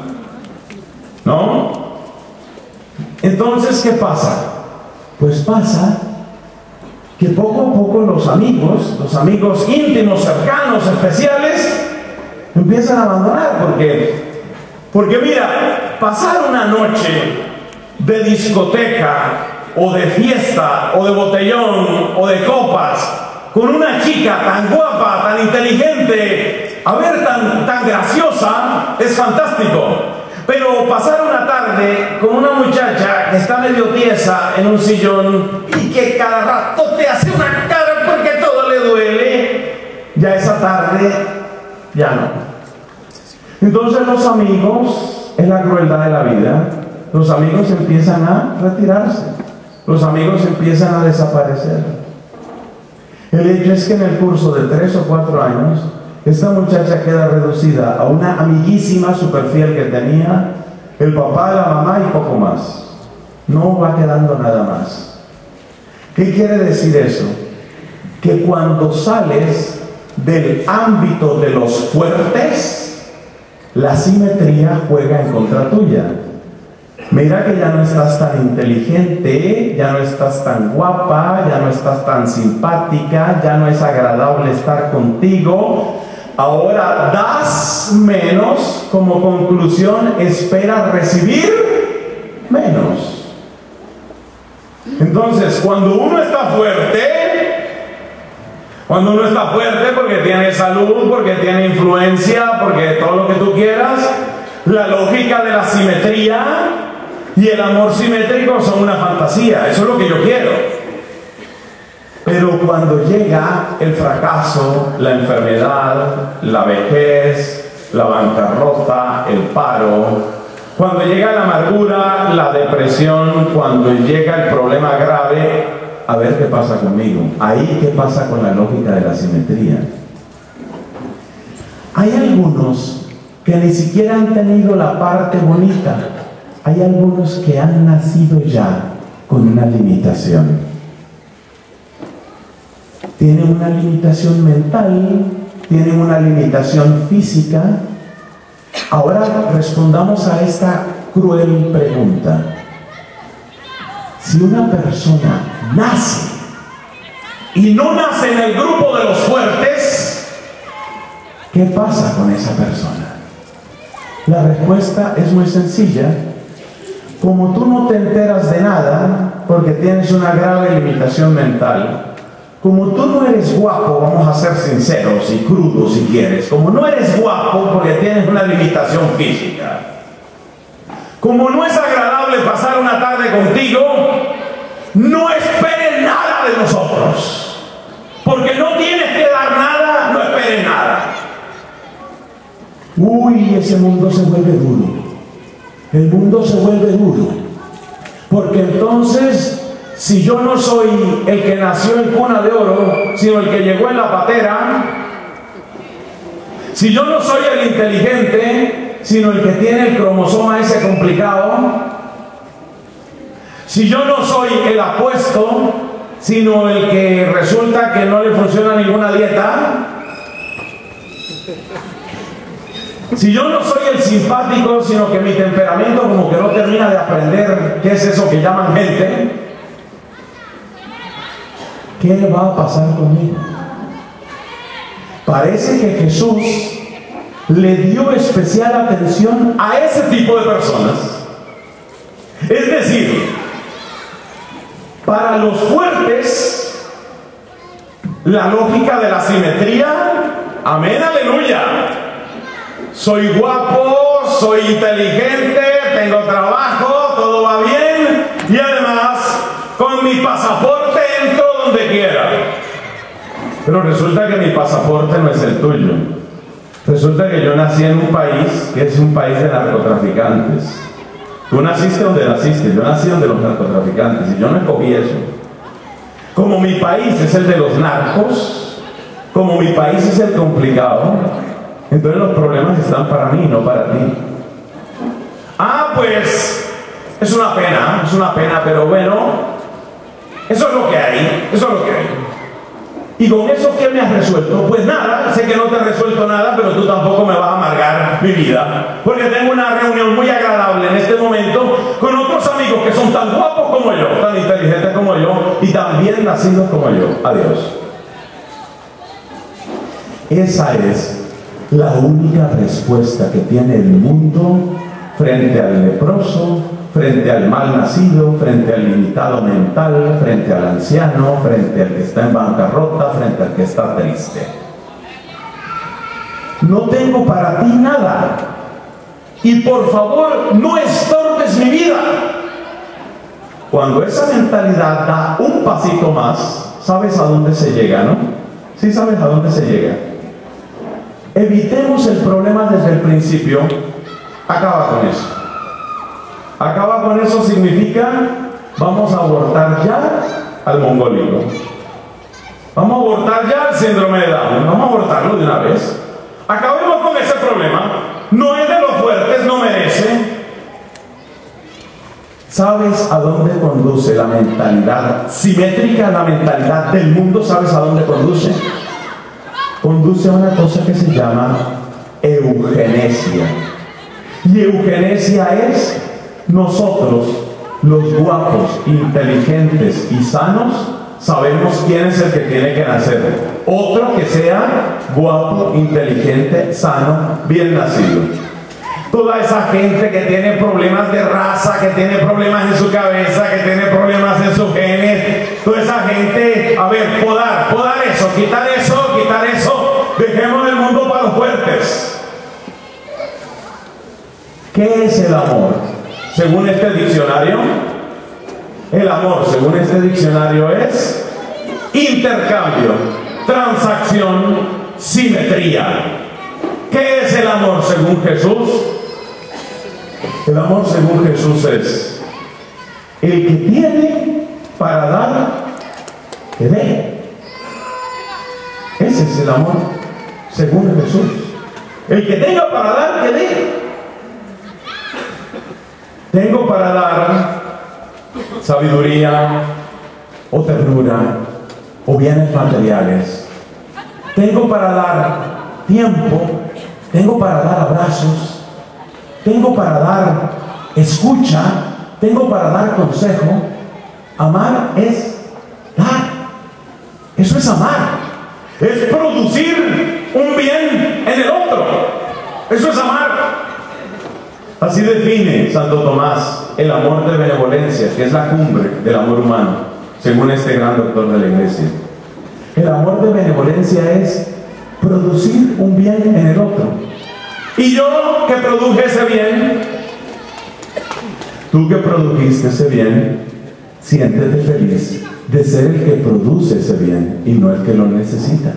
¿no? Entonces, ¿qué pasa? Pues pasa que poco a poco los amigos, los amigos íntimos, cercanos, especiales, empiezan a abandonar, porque Porque mira, pasar una noche de discoteca, o de fiesta, o de botellón, o de copas, con una chica tan guapa, tan inteligente, a ver, tan, tan graciosa, es fantástico. Pero pasar una tarde con una muchacha que está medio tiesa en un sillón y que cada rato te hace una cara porque todo le duele, ya esa tarde, ya no. Entonces los amigos, es la crueldad de la vida, los amigos empiezan a retirarse, los amigos empiezan a desaparecer. El hecho es que en el curso de tres o cuatro años, esta muchacha queda reducida a una amiguísima super fiel que tenía, el papá, la mamá y poco más. No va quedando nada más. ¿Qué quiere decir eso? Que cuando sales del ámbito de los fuertes, la simetría juega en contra tuya. Mira que ya no estás tan inteligente, ya no estás tan guapa, ya no estás tan simpática, ya no es agradable estar contigo. Ahora das menos, como conclusión esperas recibir menos. Entonces, cuando uno está fuerte, Cuando uno está fuerte porque tiene salud, porque tiene influencia, porque todo lo que tú quieras, la lógica de la simetría y el amor simétrico son una fantasía. Eso es lo que yo quiero. Pero cuando llega el fracaso, la enfermedad, la vejez, la bancarrota, el paro, cuando llega la amargura, la depresión, cuando llega el problema grave, a ver qué pasa conmigo. Ahí qué pasa con la lógica de la simetría. Hay algunos que ni siquiera han tenido la parte bonita. Hay algunos que han nacido ya con una limitación. Tienen una limitación mental, tienen una limitación física. Ahora respondamos a esta cruel pregunta. Si una persona nace y no nace en el grupo de los fuertes, ¿qué pasa con esa persona? La respuesta es muy sencilla. Como tú no te enteras de nada porque tienes una grave limitación mental, como tú no eres guapo, vamos a ser sinceros y crudos si quieres, como no eres guapo porque tienes una limitación física, como no es agradable pasar una tarde contigo, no esperes nada de nosotros, porque no tienes que dar nada, no esperes nada. Uy, ese mundo se vuelve duro, el mundo se vuelve duro, porque entonces, si yo no soy el que nació en cuna de oro, sino el que llegó en la patera, si yo no soy el inteligente, sino el que tiene el cromosoma ese complicado, si yo no soy el apuesto, sino el que resulta que no le funciona ninguna dieta, si yo no soy el simpático, sino que mi temperamento como que no termina de aprender qué es eso que llaman gente, ¿qué va a pasar conmigo? Parece que Jesús le dio especial atención a ese tipo de personas. Es decir, para los fuertes, la lógica de la simetría, amén, aleluya. Soy guapo, soy inteligente, tengo trabajo, todo va bien y además con mi pasaporte entro donde quiera. Pero resulta que mi pasaporte no es el tuyo. Resulta que yo nací en un país que es un país de narcotraficantes. Tú naciste donde naciste, yo nací donde los narcotraficantes y yo no escogí eso. Como mi país es el de los narcos, como mi país es el complicado, entonces los problemas están para mí, no para ti. Ah, pues es una pena, es una pena, pero bueno, eso es lo que hay, eso es lo que hay. ¿Y con eso qué me has resuelto? Pues nada, sé que no te he resuelto nada, pero tú tampoco me vas a amargar mi vida. Porque tengo una reunión muy agradable en este momento con otros amigos que son tan guapos como yo, tan inteligentes como yo y tan bien nacidos como yo. Adiós. Esa es la única respuesta que tiene el mundo frente al leproso, frente al mal nacido, frente al limitado mental, frente al anciano, frente al que está en bancarrota, frente al que está triste. No tengo para ti nada. Y por favor, no estorbes mi vida. Cuando esa mentalidad da un pasito más, ¿sabes a dónde se llega, no? ¿Sí sabes a dónde se llega? Evitemos el problema desde el principio. Acaba con eso. Acaba con eso significa, vamos a abortar ya al mongólico. Vamos a abortar ya el síndrome de Down. Vamos a abortarlo de una vez. Acabemos con ese problema. No es de los fuertes, no merece. ¿Sabes a dónde conduce la mentalidad simétrica, la mentalidad del mundo? ¿Sabes a dónde conduce? Conduce a una cosa que se llama eugenesia. Y eugenesia es nosotros, los guapos, inteligentes y sanos, sabemos quién es el que tiene que nacer. Otro que sea guapo, inteligente, sano, bien nacido. Toda esa gente que tiene problemas de raza, que tiene problemas en su cabeza, que tiene problemas en sus genes, toda esa gente, a ver, podar, podar eso, quitar eso, quitar eso, dejemos el mundo para los fuertes. ¿Qué es el amor? Según este diccionario, el amor, según este diccionario, es intercambio, transacción, simetría. ¿Qué es el amor según Jesús? El amor según Jesús es el que tiene para dar, que dé. Ese es el amor según Jesús. El que tenga para dar, que dé. Tengo para dar sabiduría o ternura o bienes materiales. Tengo para dar tiempo. Tengo para dar abrazos. Tengo para dar escucha. Tengo para dar consejo. Amar es dar. Eso es amar. Es producir un bien en el otro. Eso es amar. Así define Santo Tomás el amor de benevolencia, que es la cumbre del amor humano, según este gran doctor de la Iglesia. El amor de benevolencia es producir un bien en el otro. Y yo que produje ese bien, tú que produjiste ese bien, siéntete feliz de ser el que produce ese bien y no el que lo necesita.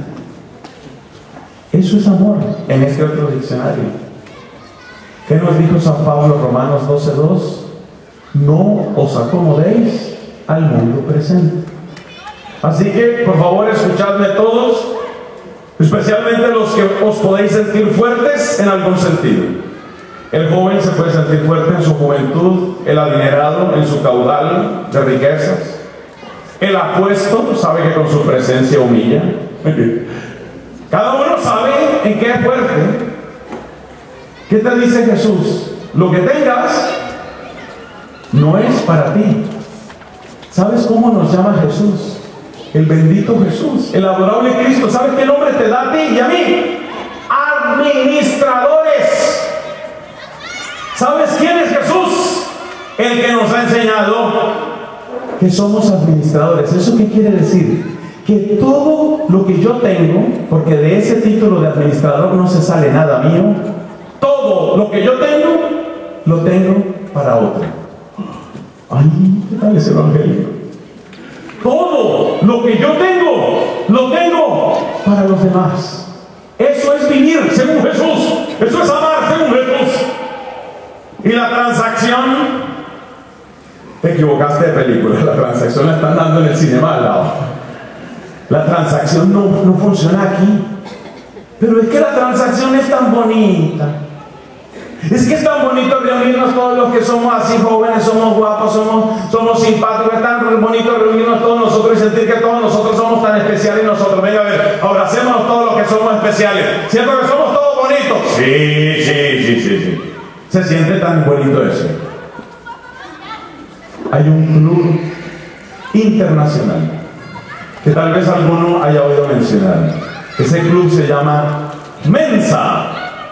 Eso es amor en este otro diccionario. ¿Qué nos dijo San Pablo, Romanos doce dos? No os acomodéis al mundo presente. Así que, por favor, escuchadme todos, especialmente los que os podéis sentir fuertes en algún sentido. El joven se puede sentir fuerte en su juventud, el adinerado en su caudal de riquezas. El apuesto sabe que con su presencia humilla. Cada uno sabe en qué es fuerte. ¿Qué te dice Jesús? Lo que tengas no es para ti. ¿Sabes cómo nos llama Jesús? El bendito Jesús, el adorable Cristo. ¿Sabes qué nombre te da a ti y a mí? Administradores. ¿Sabes quién es Jesús? El que nos ha enseñado que somos administradores. ¿Eso qué quiere decir? Que todo lo que yo tengo, porque de ese título de administrador no se sale nada mío, todo lo que yo tengo, lo tengo para otro. Ay, ¿qué tal ese evangelio? Todo lo que yo tengo, lo tengo para los demás. Eso es vivir según Jesús. Eso es amar según Jesús. Y la transacción, te equivocaste de película. La transacción la están dando en el cinema al lado. La transacción no, no funciona aquí. Pero es que la transacción es tan bonita. Es que es tan bonito reunirnos todos los que somos así jóvenes, somos guapos, somos, somos simpáticos. Es tan bonito reunirnos todos nosotros y sentir que todos nosotros somos tan especiales. Y nosotros, venga a ver, abracémonos todos los que somos especiales. ¿Siento que somos todos bonitos? Sí, sí, sí, sí, sí. Se siente tan bonito eso. Hay un club internacional que tal vez alguno haya oído mencionar. Ese club se llama Mensa.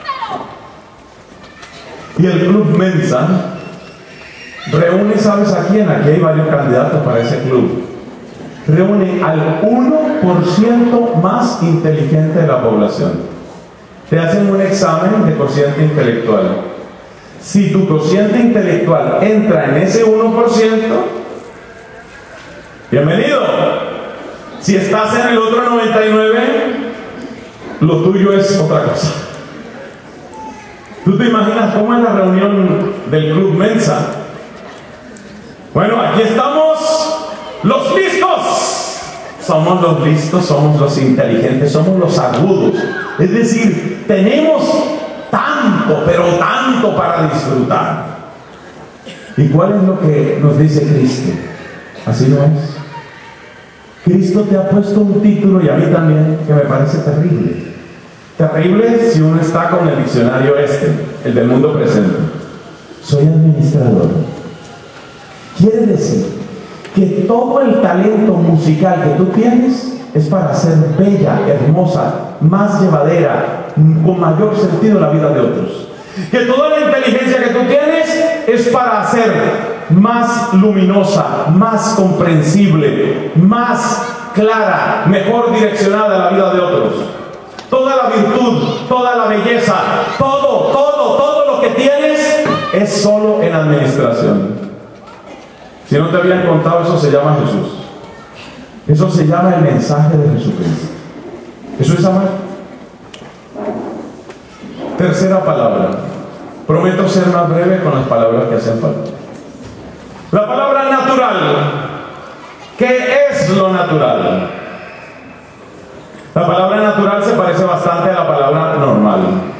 Y el club Mensa reúne, ¿sabes a quién? Aquí hay varios candidatos para ese club. Reúne al uno por ciento más inteligente de la población. Te hacen un examen de cociente intelectual. Si tu cociente intelectual entra en ese uno por ciento, bienvenido. Si estás en el otro noventa y nueve por ciento, lo tuyo es otra cosa. ¿Tú te imaginas cómo es la reunión del Club Mensa? Bueno, aquí estamos los listos. Somos los listos, somos los inteligentes, somos los agudos. Es decir, tenemos tanto, pero tanto para disfrutar. ¿Y cuál es lo que nos dice Cristo? Así no es. Cristo te ha puesto un título, y a mí también, que me parece terrible. Terrible si uno está con el diccionario este, el del mundo presente. Soy administrador. Quiere decir que todo el talento musical que tú tienes es para hacer bella, hermosa, más llevadera, con mayor sentido la vida de otros. Que toda la inteligencia que tú tienes es para hacer más luminosa, más comprensible, más clara, mejor direccionada la vida de otros. Toda la virtud, toda la belleza, todo, todo, todo lo que tienes es solo en administración. Si no te habían contado, eso se llama Jesús. Eso se llama el mensaje de Jesucristo. Eso es amar. Tercera palabra. Prometo ser más breve con las palabras que hacen falta. La palabra natural. ¿Qué es lo natural? La palabra natural se parece bastante a la palabra normal.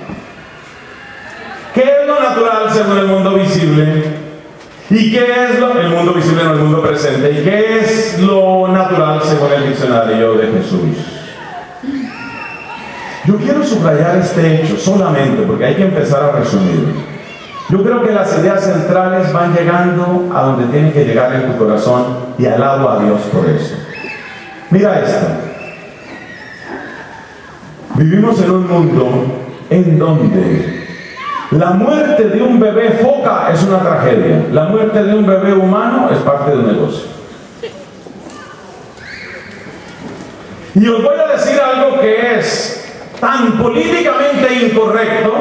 ¿Qué es lo natural según el mundo visible? ¿Y qué es lo, el mundo visible en el mundo presente? ¿Y qué es lo natural según el diccionario de Jesús? Yo quiero subrayar este hecho solamente porque hay que empezar a resumir. Yo creo que las ideas centrales van llegando a donde tienen que llegar en tu corazón y alabo a Dios por eso. Mira esto. Vivimos en un mundo en donde la muerte de un bebé foca es una tragedia. La muerte de un bebé humano es parte de un negocio. Y os voy a decir algo que es tan políticamente incorrecto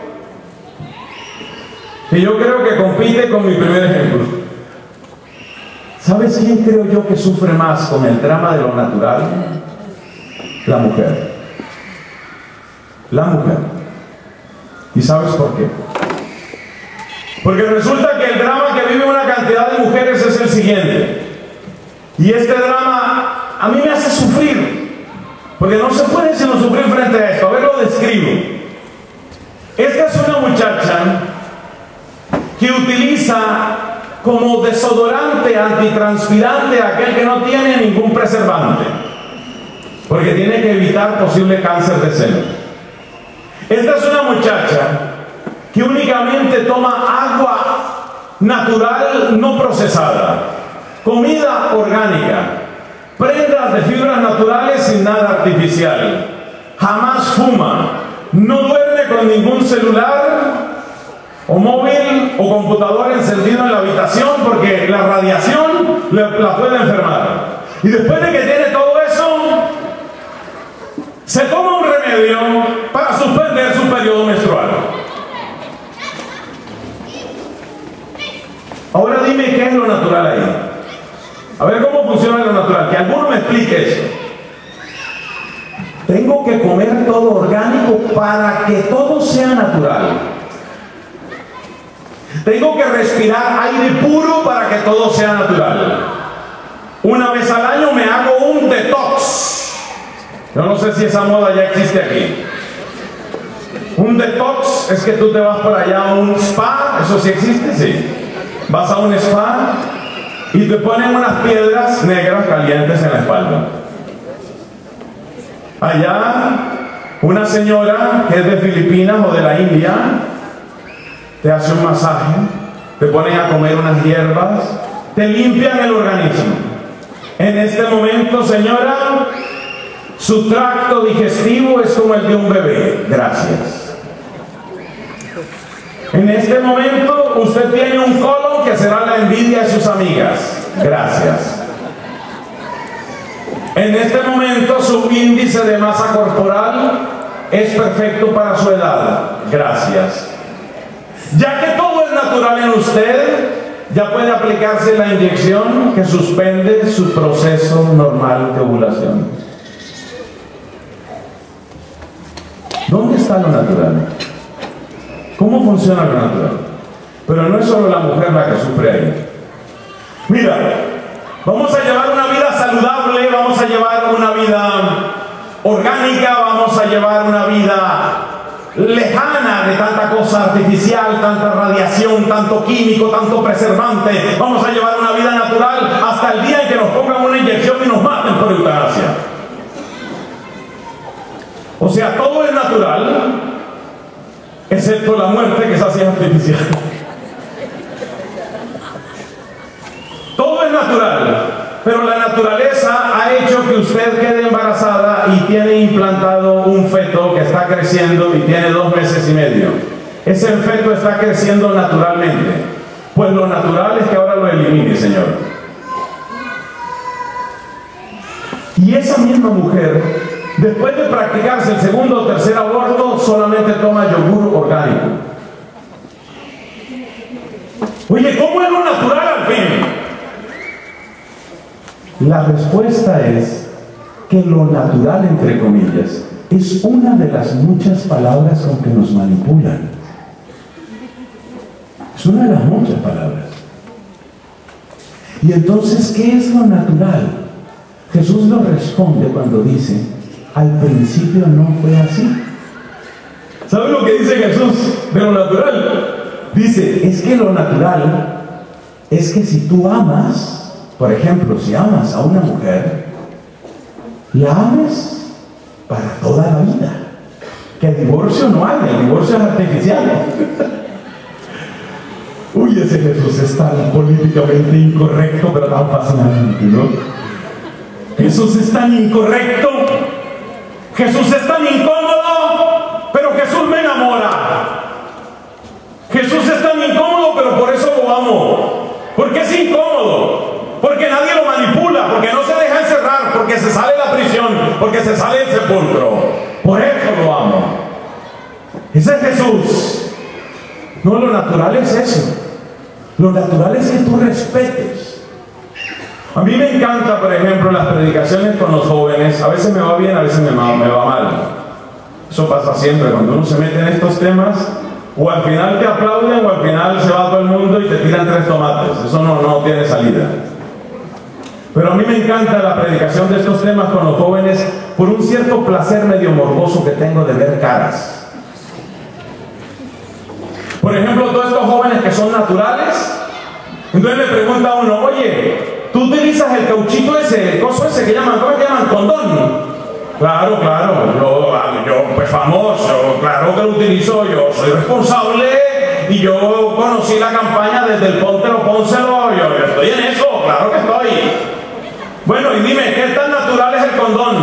que yo creo que compite con mi primer ejemplo. ¿Sabes quién creo yo que sufre más con el drama de lo natural? La mujer. La mujer. ¿Y sabes por qué? Porque resulta que el drama que vive una cantidad de mujeres es el siguiente. Y este drama a mí me hace sufrir. Porque no se puede sino sufrir frente a esto. A ver, lo describo. Esta es una muchacha que utiliza como desodorante antitranspirante aquel que no tiene ningún preservante, porque tiene que evitar posible cáncer de seno. Esta es una muchacha que únicamente toma agua natural no procesada, comida orgánica, prendas de fibras naturales sin nada artificial, jamás fuma, no duerme con ningún celular o móvil o computador encendido en la habitación porque la radiación le, la puede enfermar. Y después de que tiene todo eso, se toma un remedio para suspender su periodo menstrual. Ahora dime qué es lo natural ahí. A ver cómo funciona lo natural. Que alguno me explique eso. Tengo que comer todo orgánico para que todo sea natural. Tengo que respirar aire puro para que todo sea natural. Una vez al año me hago un detox. Yo no sé si esa moda ya existe aquí. Un detox es que tú te vas por allá a un spa. ¿Eso sí existe? Sí. Vas a un spa y te ponen unas piedras negras calientes en la espalda. Allá una señora que es de Filipinas o de la India te hace un masaje, te ponen a comer unas hierbas, te limpian el organismo. En este momento, señora, su tracto digestivo es como el de un bebé. Gracias. En este momento, usted tiene un colon que será la envidia de sus amigas. Gracias. En este momento, su índice de masa corporal es perfecto para su edad. Gracias. Ya que todo es natural en usted, ya puede aplicarse la inyección que suspende su proceso normal de ovulación. ¿Dónde está lo natural? ¿Cómo funciona lo natural? Pero no es solo la mujer la que sufre ahí. Mira, vamos a llevar una vida saludable, vamos a llevar una vida orgánica, vamos a llevar una vida lejana de tanta cosa artificial, tanta radiación, tanto químico, tanto preservante. Vamos a llevar una vida natural hasta el día en que nos pongan una inyección y nos maten por eutanasia. O sea, todo es natural, excepto la muerte, que es así artificial. Todo es natural, pero la naturaleza ha hecho que usted quede embarazada y tiene implantado un feto que está creciendo y tiene dos meses y medio. Ese feto está creciendo naturalmente. Pues lo natural es que ahora lo elimine, Señor. Y esa misma mujer, después de practicarse el segundo o tercer aborto, solamente toma yogur orgánico. Oye, ¿cómo es lo natural al fin? La respuesta es que lo natural, entre comillas, es una de las muchas palabras con que nos manipulan. Es una de las muchas palabras. Y entonces, ¿qué es lo natural? Jesús lo responde cuando dice: al principio no fue así. ¿Sabe lo que dice Jesús de lo natural? Dice, es que lo natural es que si tú amas, por ejemplo, si amas a una mujer, la ames para toda la vida. Que el divorcio no hay, el divorcio es artificial. Uy, ese Jesús es tan políticamente incorrecto, pero tan fascinante, ¿no? Jesús es tan incorrecto, Jesús es tan incómodo, pero Jesús me enamora. Jesús es tan incómodo, pero por eso lo amo. ¿Por qué es incómodo? Porque nadie lo manipula, porque no se deja encerrar, porque se sale de la prisión, porque se sale del sepulcro. Por eso lo amo. Ese es Jesús. No, lo natural es eso. Lo natural es que tú respetes. A mí me encanta, por ejemplo, las predicaciones con los jóvenes. A veces me va bien, a veces me va, me va mal. Eso pasa siempre cuando uno se mete en estos temas. O al final te aplauden o al final se va todo el mundo y te tiran tres tomates. Eso no, no tiene salida. Pero a mí me encanta la predicación de estos temas con los jóvenes por un cierto placer medio morboso que tengo de ver caras. Por ejemplo, todos estos jóvenes que son naturales, entonces le pregunta a uno, oye, ¿tú utilizas el cauchito ese, el coso ese que llaman, ¿cómo es que llaman? Condón. Claro, claro, yo, yo pues famoso, claro que lo utilizo, yo soy responsable y yo conocí la campaña desde el póntelo, pónselo, yo, yo estoy en eso, claro que estoy. Bueno, y dime, ¿qué tan natural es el condón?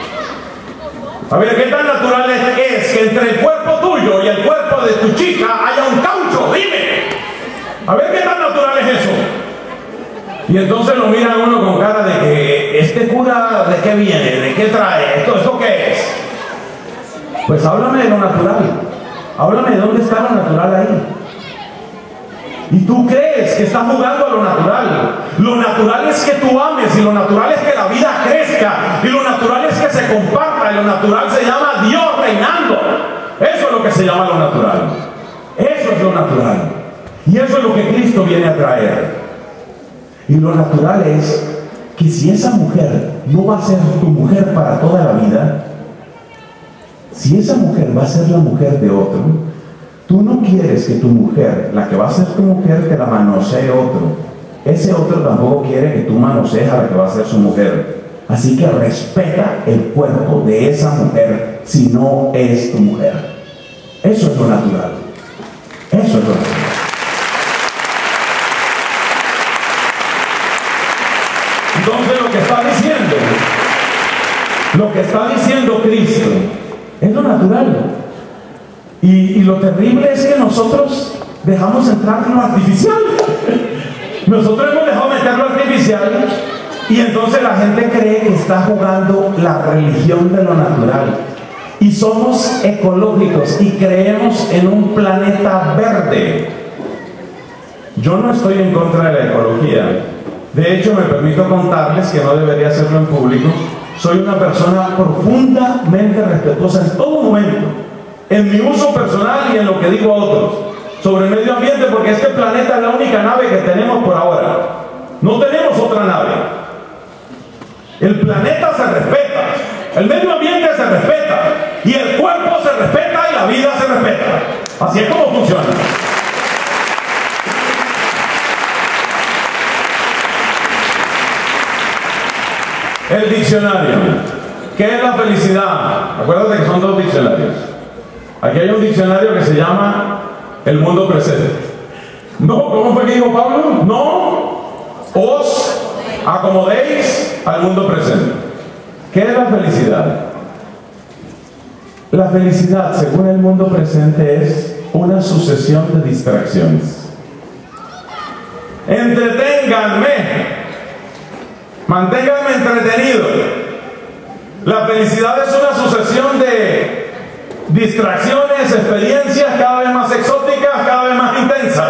A ver, ¿qué tan natural es, es que entre el cuerpo tuyo y el cuerpo de tu chica haya un caucho? Dime. A ver, ¿qué tan natural es eso? Y entonces lo miran uno con cara de que este cura, ¿de qué viene? ¿De qué trae? ¿Esto, esto qué es? Pues háblame de lo natural. Háblame de dónde está lo natural ahí. Y tú crees que estás jugando a lo natural. Lo natural es que tú ames, y lo natural es que la vida crezca, y lo natural es que se comparta, y lo natural se llama Dios reinando. Eso es lo que se llama lo natural. Eso es lo natural. Y eso es lo que Cristo viene a traer. Y lo natural es que si esa mujer no va a ser tu mujer para toda la vida, si esa mujer va a ser la mujer de otro, tú no quieres que tu mujer, la que va a ser tu mujer, te la manosee otro. Ese otro tampoco quiere que tú manosees a la que va a ser su mujer. Así que respeta el cuerpo de esa mujer si no es tu mujer. Eso es lo natural. Eso es lo natural. Entonces lo que está diciendo, lo que está diciendo Cristo es lo natural. Y, y lo terrible es que nosotros dejamos entrar lo artificial. Nosotros hemos dejado meter lo artificial y entonces la gente cree que está jugando la religión de lo natural. Y somos ecológicos y creemos en un planeta verde. Yo no estoy en contra de la ecología. De hecho, me permito contarles que no debería hacerlo en público. Soy una persona profundamente respetuosa en todo momento, en mi uso personal y en lo que digo a otros, sobre el medio ambiente, porque este planeta es la única nave que tenemos por ahora. No tenemos otra nave. El planeta se respeta, el medio ambiente se respeta, y el cuerpo se respeta y la vida se respeta. Así es como funciona. El diccionario. ¿Qué es la felicidad? Acuérdate que son dos diccionarios. Aquí hay un diccionario que se llama El Mundo Presente. No, ¿cómo fue que dijo Pablo? No os acomodéis al mundo presente. ¿Qué es la felicidad? La felicidad, según el mundo presente, es una sucesión de distracciones. Entreténganme. Manténganme entretenido. La felicidad es una sucesión de distracciones, experiencias cada vez más exóticas, cada vez más intensas.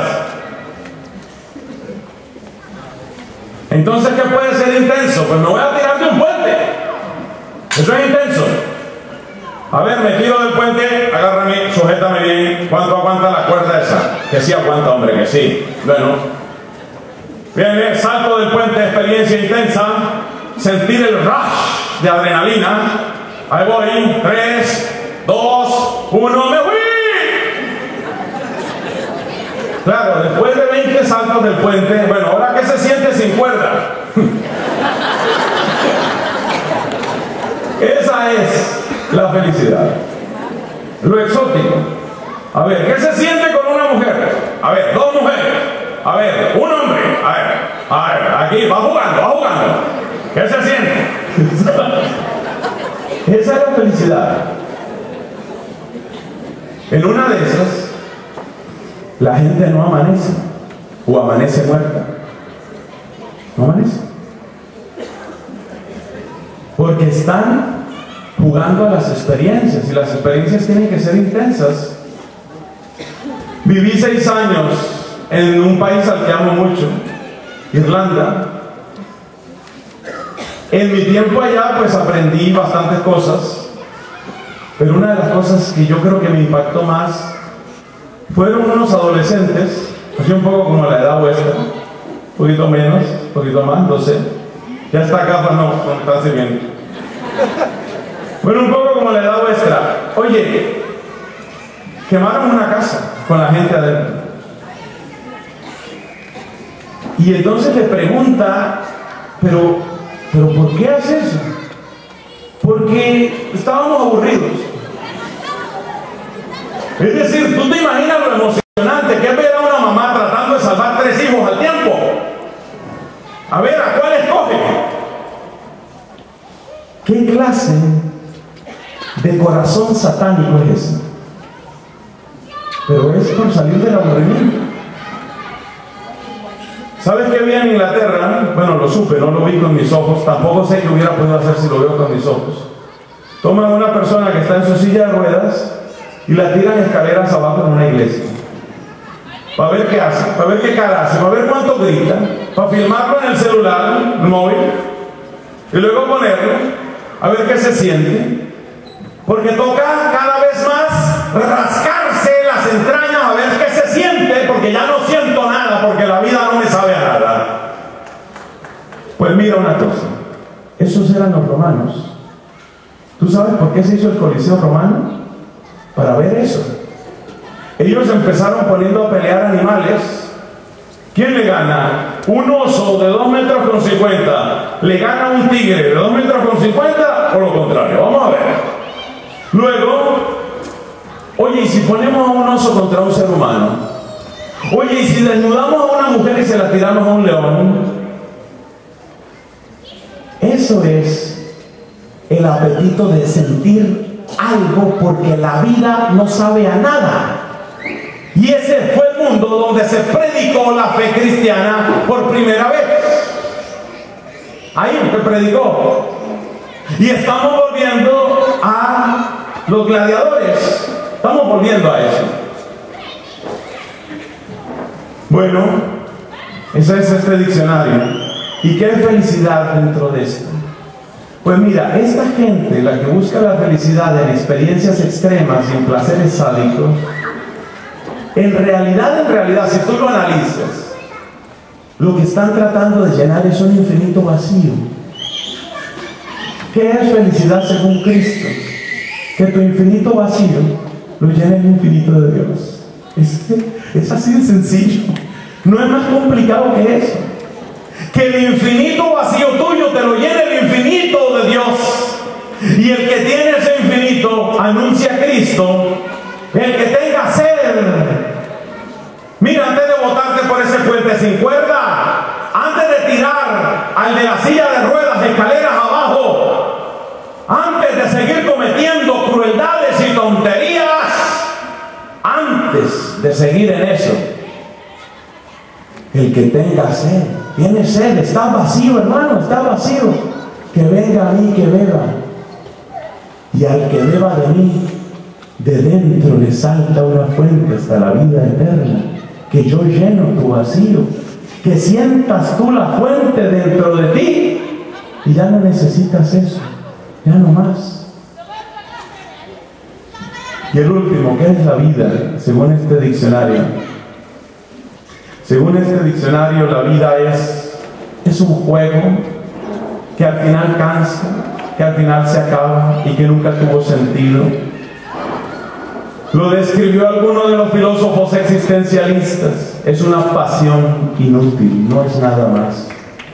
Entonces, ¿qué puede ser intenso? Pues me voy a tirar de un puente. Eso es intenso. A ver, me tiro del puente, agárrame, sujétame bien. ¿Cuánto aguanta la cuerda esa? Que sí aguanta, hombre, que sí. Bueno. Bien, bien, salto del puente, experiencia intensa, sentir el rush de adrenalina. Ahí voy, tres, dos, uno, me fui. Claro, después de veinte saltos del puente, bueno, ahora ¿qué se siente sin cuerda? Esa es la felicidad. Lo exótico. A ver, ¿qué se siente con una mujer? A ver, dos mujeres. A ver, un hombre. A ver, a ver, aquí, va jugando, va jugando. ¿Qué se siente? Esa es la felicidad. En una de esas, la gente no amanece, o amanece muerta. No amanece. Porque están jugando a las experiencias, y las experiencias tienen que ser intensas. Viví seis años en un país al que amo mucho, Irlanda. En mi tiempo allá pues aprendí bastantes cosas, pero una de las cosas que yo creo que me impactó más fueron unos adolescentes, así un poco como la edad vuestra, un poquito menos, un poquito más, no sé. Ya está acá, pues no, no está así bien. Bueno, un poco como la edad vuestra. Oye, quemaron una casa con la gente adentro. Y entonces le pregunta, pero, pero ¿por qué haces eso? Porque estábamos aburridos. Es decir, tú te imaginas lo emocionante que es ver a una mamá tratando de salvar tres hijos al tiempo. A ver, ¿a cuál escoge? ¿Qué clase de corazón satánico es ese? Pero es por salir del aburrimiento. ¿Sabes qué vi en Inglaterra? Bueno, lo supe, no lo vi con mis ojos, tampoco sé qué hubiera podido hacer si lo veo con mis ojos. Toman a una persona que está en su silla de ruedas y la tiran escaleras abajo en una iglesia. Para ver qué hace, para ver qué cara hace, para ver cuánto grita, para filmarlo en el celular, el móvil, y luego ponerlo, a ver qué se siente. Porque toca cada vez más rascarse las entrañas a ver qué se siente, porque ya no siento nada, porque la vida no me sabe a nada. Pues mira una cosa, esos eran los romanos. ¿Tú sabes por qué se hizo el Coliseo romano? Para ver eso. Ellos empezaron poniendo a pelear animales. ¿Quién le gana? ¿Un oso de dos metros con cincuenta le gana a un tigre de dos metros con cincuenta o lo contrario? Vamos a ver. Luego, oye, ¿y si ponemos a un oso contra un ser humano? Oye, ¿y si desnudamos a una mujer y se la tiramos a un león? Eso es el apetito de sentir algo, porque la vida no sabe a nada. Y ese fue el mundo donde se predicó la fe cristiana por primera vez. Ahí se predicó. Y estamos volviendo a los gladiadores. Estamos volviendo a eso. Bueno, ese es este diccionario. ¿Y qué felicidad dentro de esto? Pues mira, esta gente, la que busca la felicidad en experiencias extremas y en placeres sádicos, en realidad, en realidad, si tú lo analizas, lo que están tratando de llenar es un infinito vacío. ¿Qué es felicidad según Cristo? Que tu infinito vacío lo llene el infinito de Dios. Es, es así de sencillo. No es más complicado que eso. Que el infinito vacío tuyo te lo llene el infinito de Dios. Y el que tiene ese infinito anuncia a Cristo. El que tenga sed, mira, antes de botarte por ese puente sin cuerda, antes de tirar al de la silla de ruedas escaleras abajo, antes de seguir cometiendo crueldades y tonterías, antes de seguir en eso, el que tenga sed, tiene sed, está vacío, hermano, está vacío, que venga a mí, que beba, y al que beba de mí, de dentro le salta una fuente hasta la vida eterna. Que yo lleno tu vacío, que sientas tú la fuente dentro de ti y ya no necesitas eso, ya no más. Y el último, ¿qué es la vida? Según este diccionario, según este diccionario, la vida es, es un juego que al final cansa, que al final se acaba y que nunca tuvo sentido. Lo describió alguno de los filósofos existencialistas. Es una pasión inútil, no es nada más.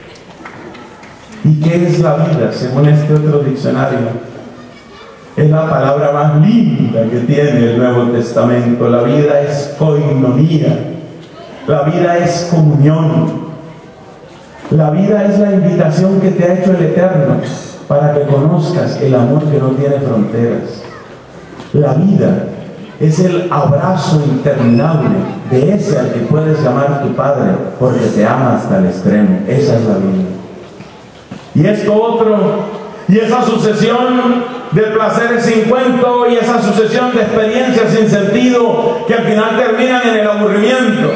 ¿Y qué es la vida? Según este otro diccionario, es la palabra más linda que tiene el Nuevo Testamento. La vida es koinonía, la vida es comunión, la vida es la invitación que te ha hecho el Eterno para que conozcas el amor que no tiene fronteras. La vida es el abrazo interminable de ese al que puedes llamar tu Padre, porque te ama hasta el extremo. Esa es la vida. Y esto otro, y esa sucesión de placeres sin cuento y esa sucesión de experiencias sin sentido que al final terminan en el aburrimiento.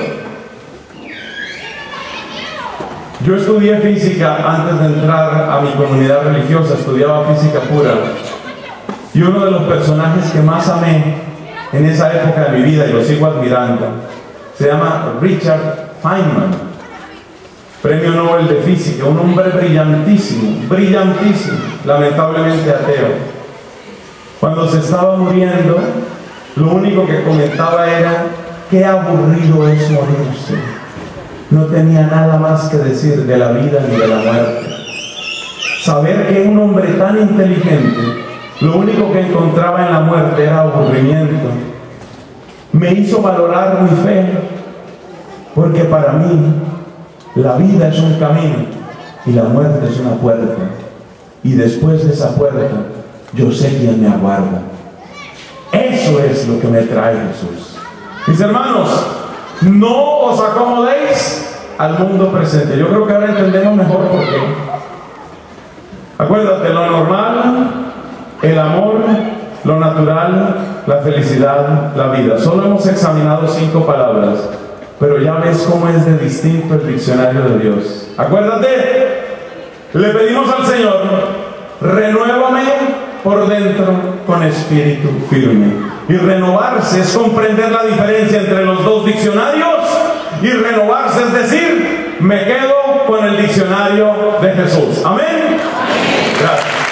Yo estudié física antes de entrar a mi comunidad religiosa, estudiaba física pura. Y uno de los personajes que más amé en esa época de mi vida, y lo sigo admirando, se llama Richard Feynman, premio Nobel de Física, un hombre brillantísimo, brillantísimo, lamentablemente ateo. Cuando se estaba muriendo, lo único que comentaba era: qué aburrido es morirse. No tenía nada más que decir de la vida ni de la muerte. Saber que un hombre tan inteligente, lo único que encontraba en la muerte era aburrimiento, me hizo valorar mi fe, porque para mí la vida es un camino y la muerte es una puerta, y después de esa puerta yo sé quién me aguarda. Eso es lo que me trae Jesús. Mis hermanos, no os acomodéis al mundo presente. Yo creo que ahora entendemos mejor por qué. Acuérdate, lo normal, el amor, lo natural, la felicidad, la vida. Solo hemos examinado cinco palabras, pero ya ves cómo es de distinto el diccionario de Dios. Acuérdate, le pedimos al Señor: renuévame por dentro con espíritu firme. Y renovarse es comprender la diferencia entre los dos diccionarios, y renovarse es decir: me quedo con el diccionario de Jesús. Amén. Gracias.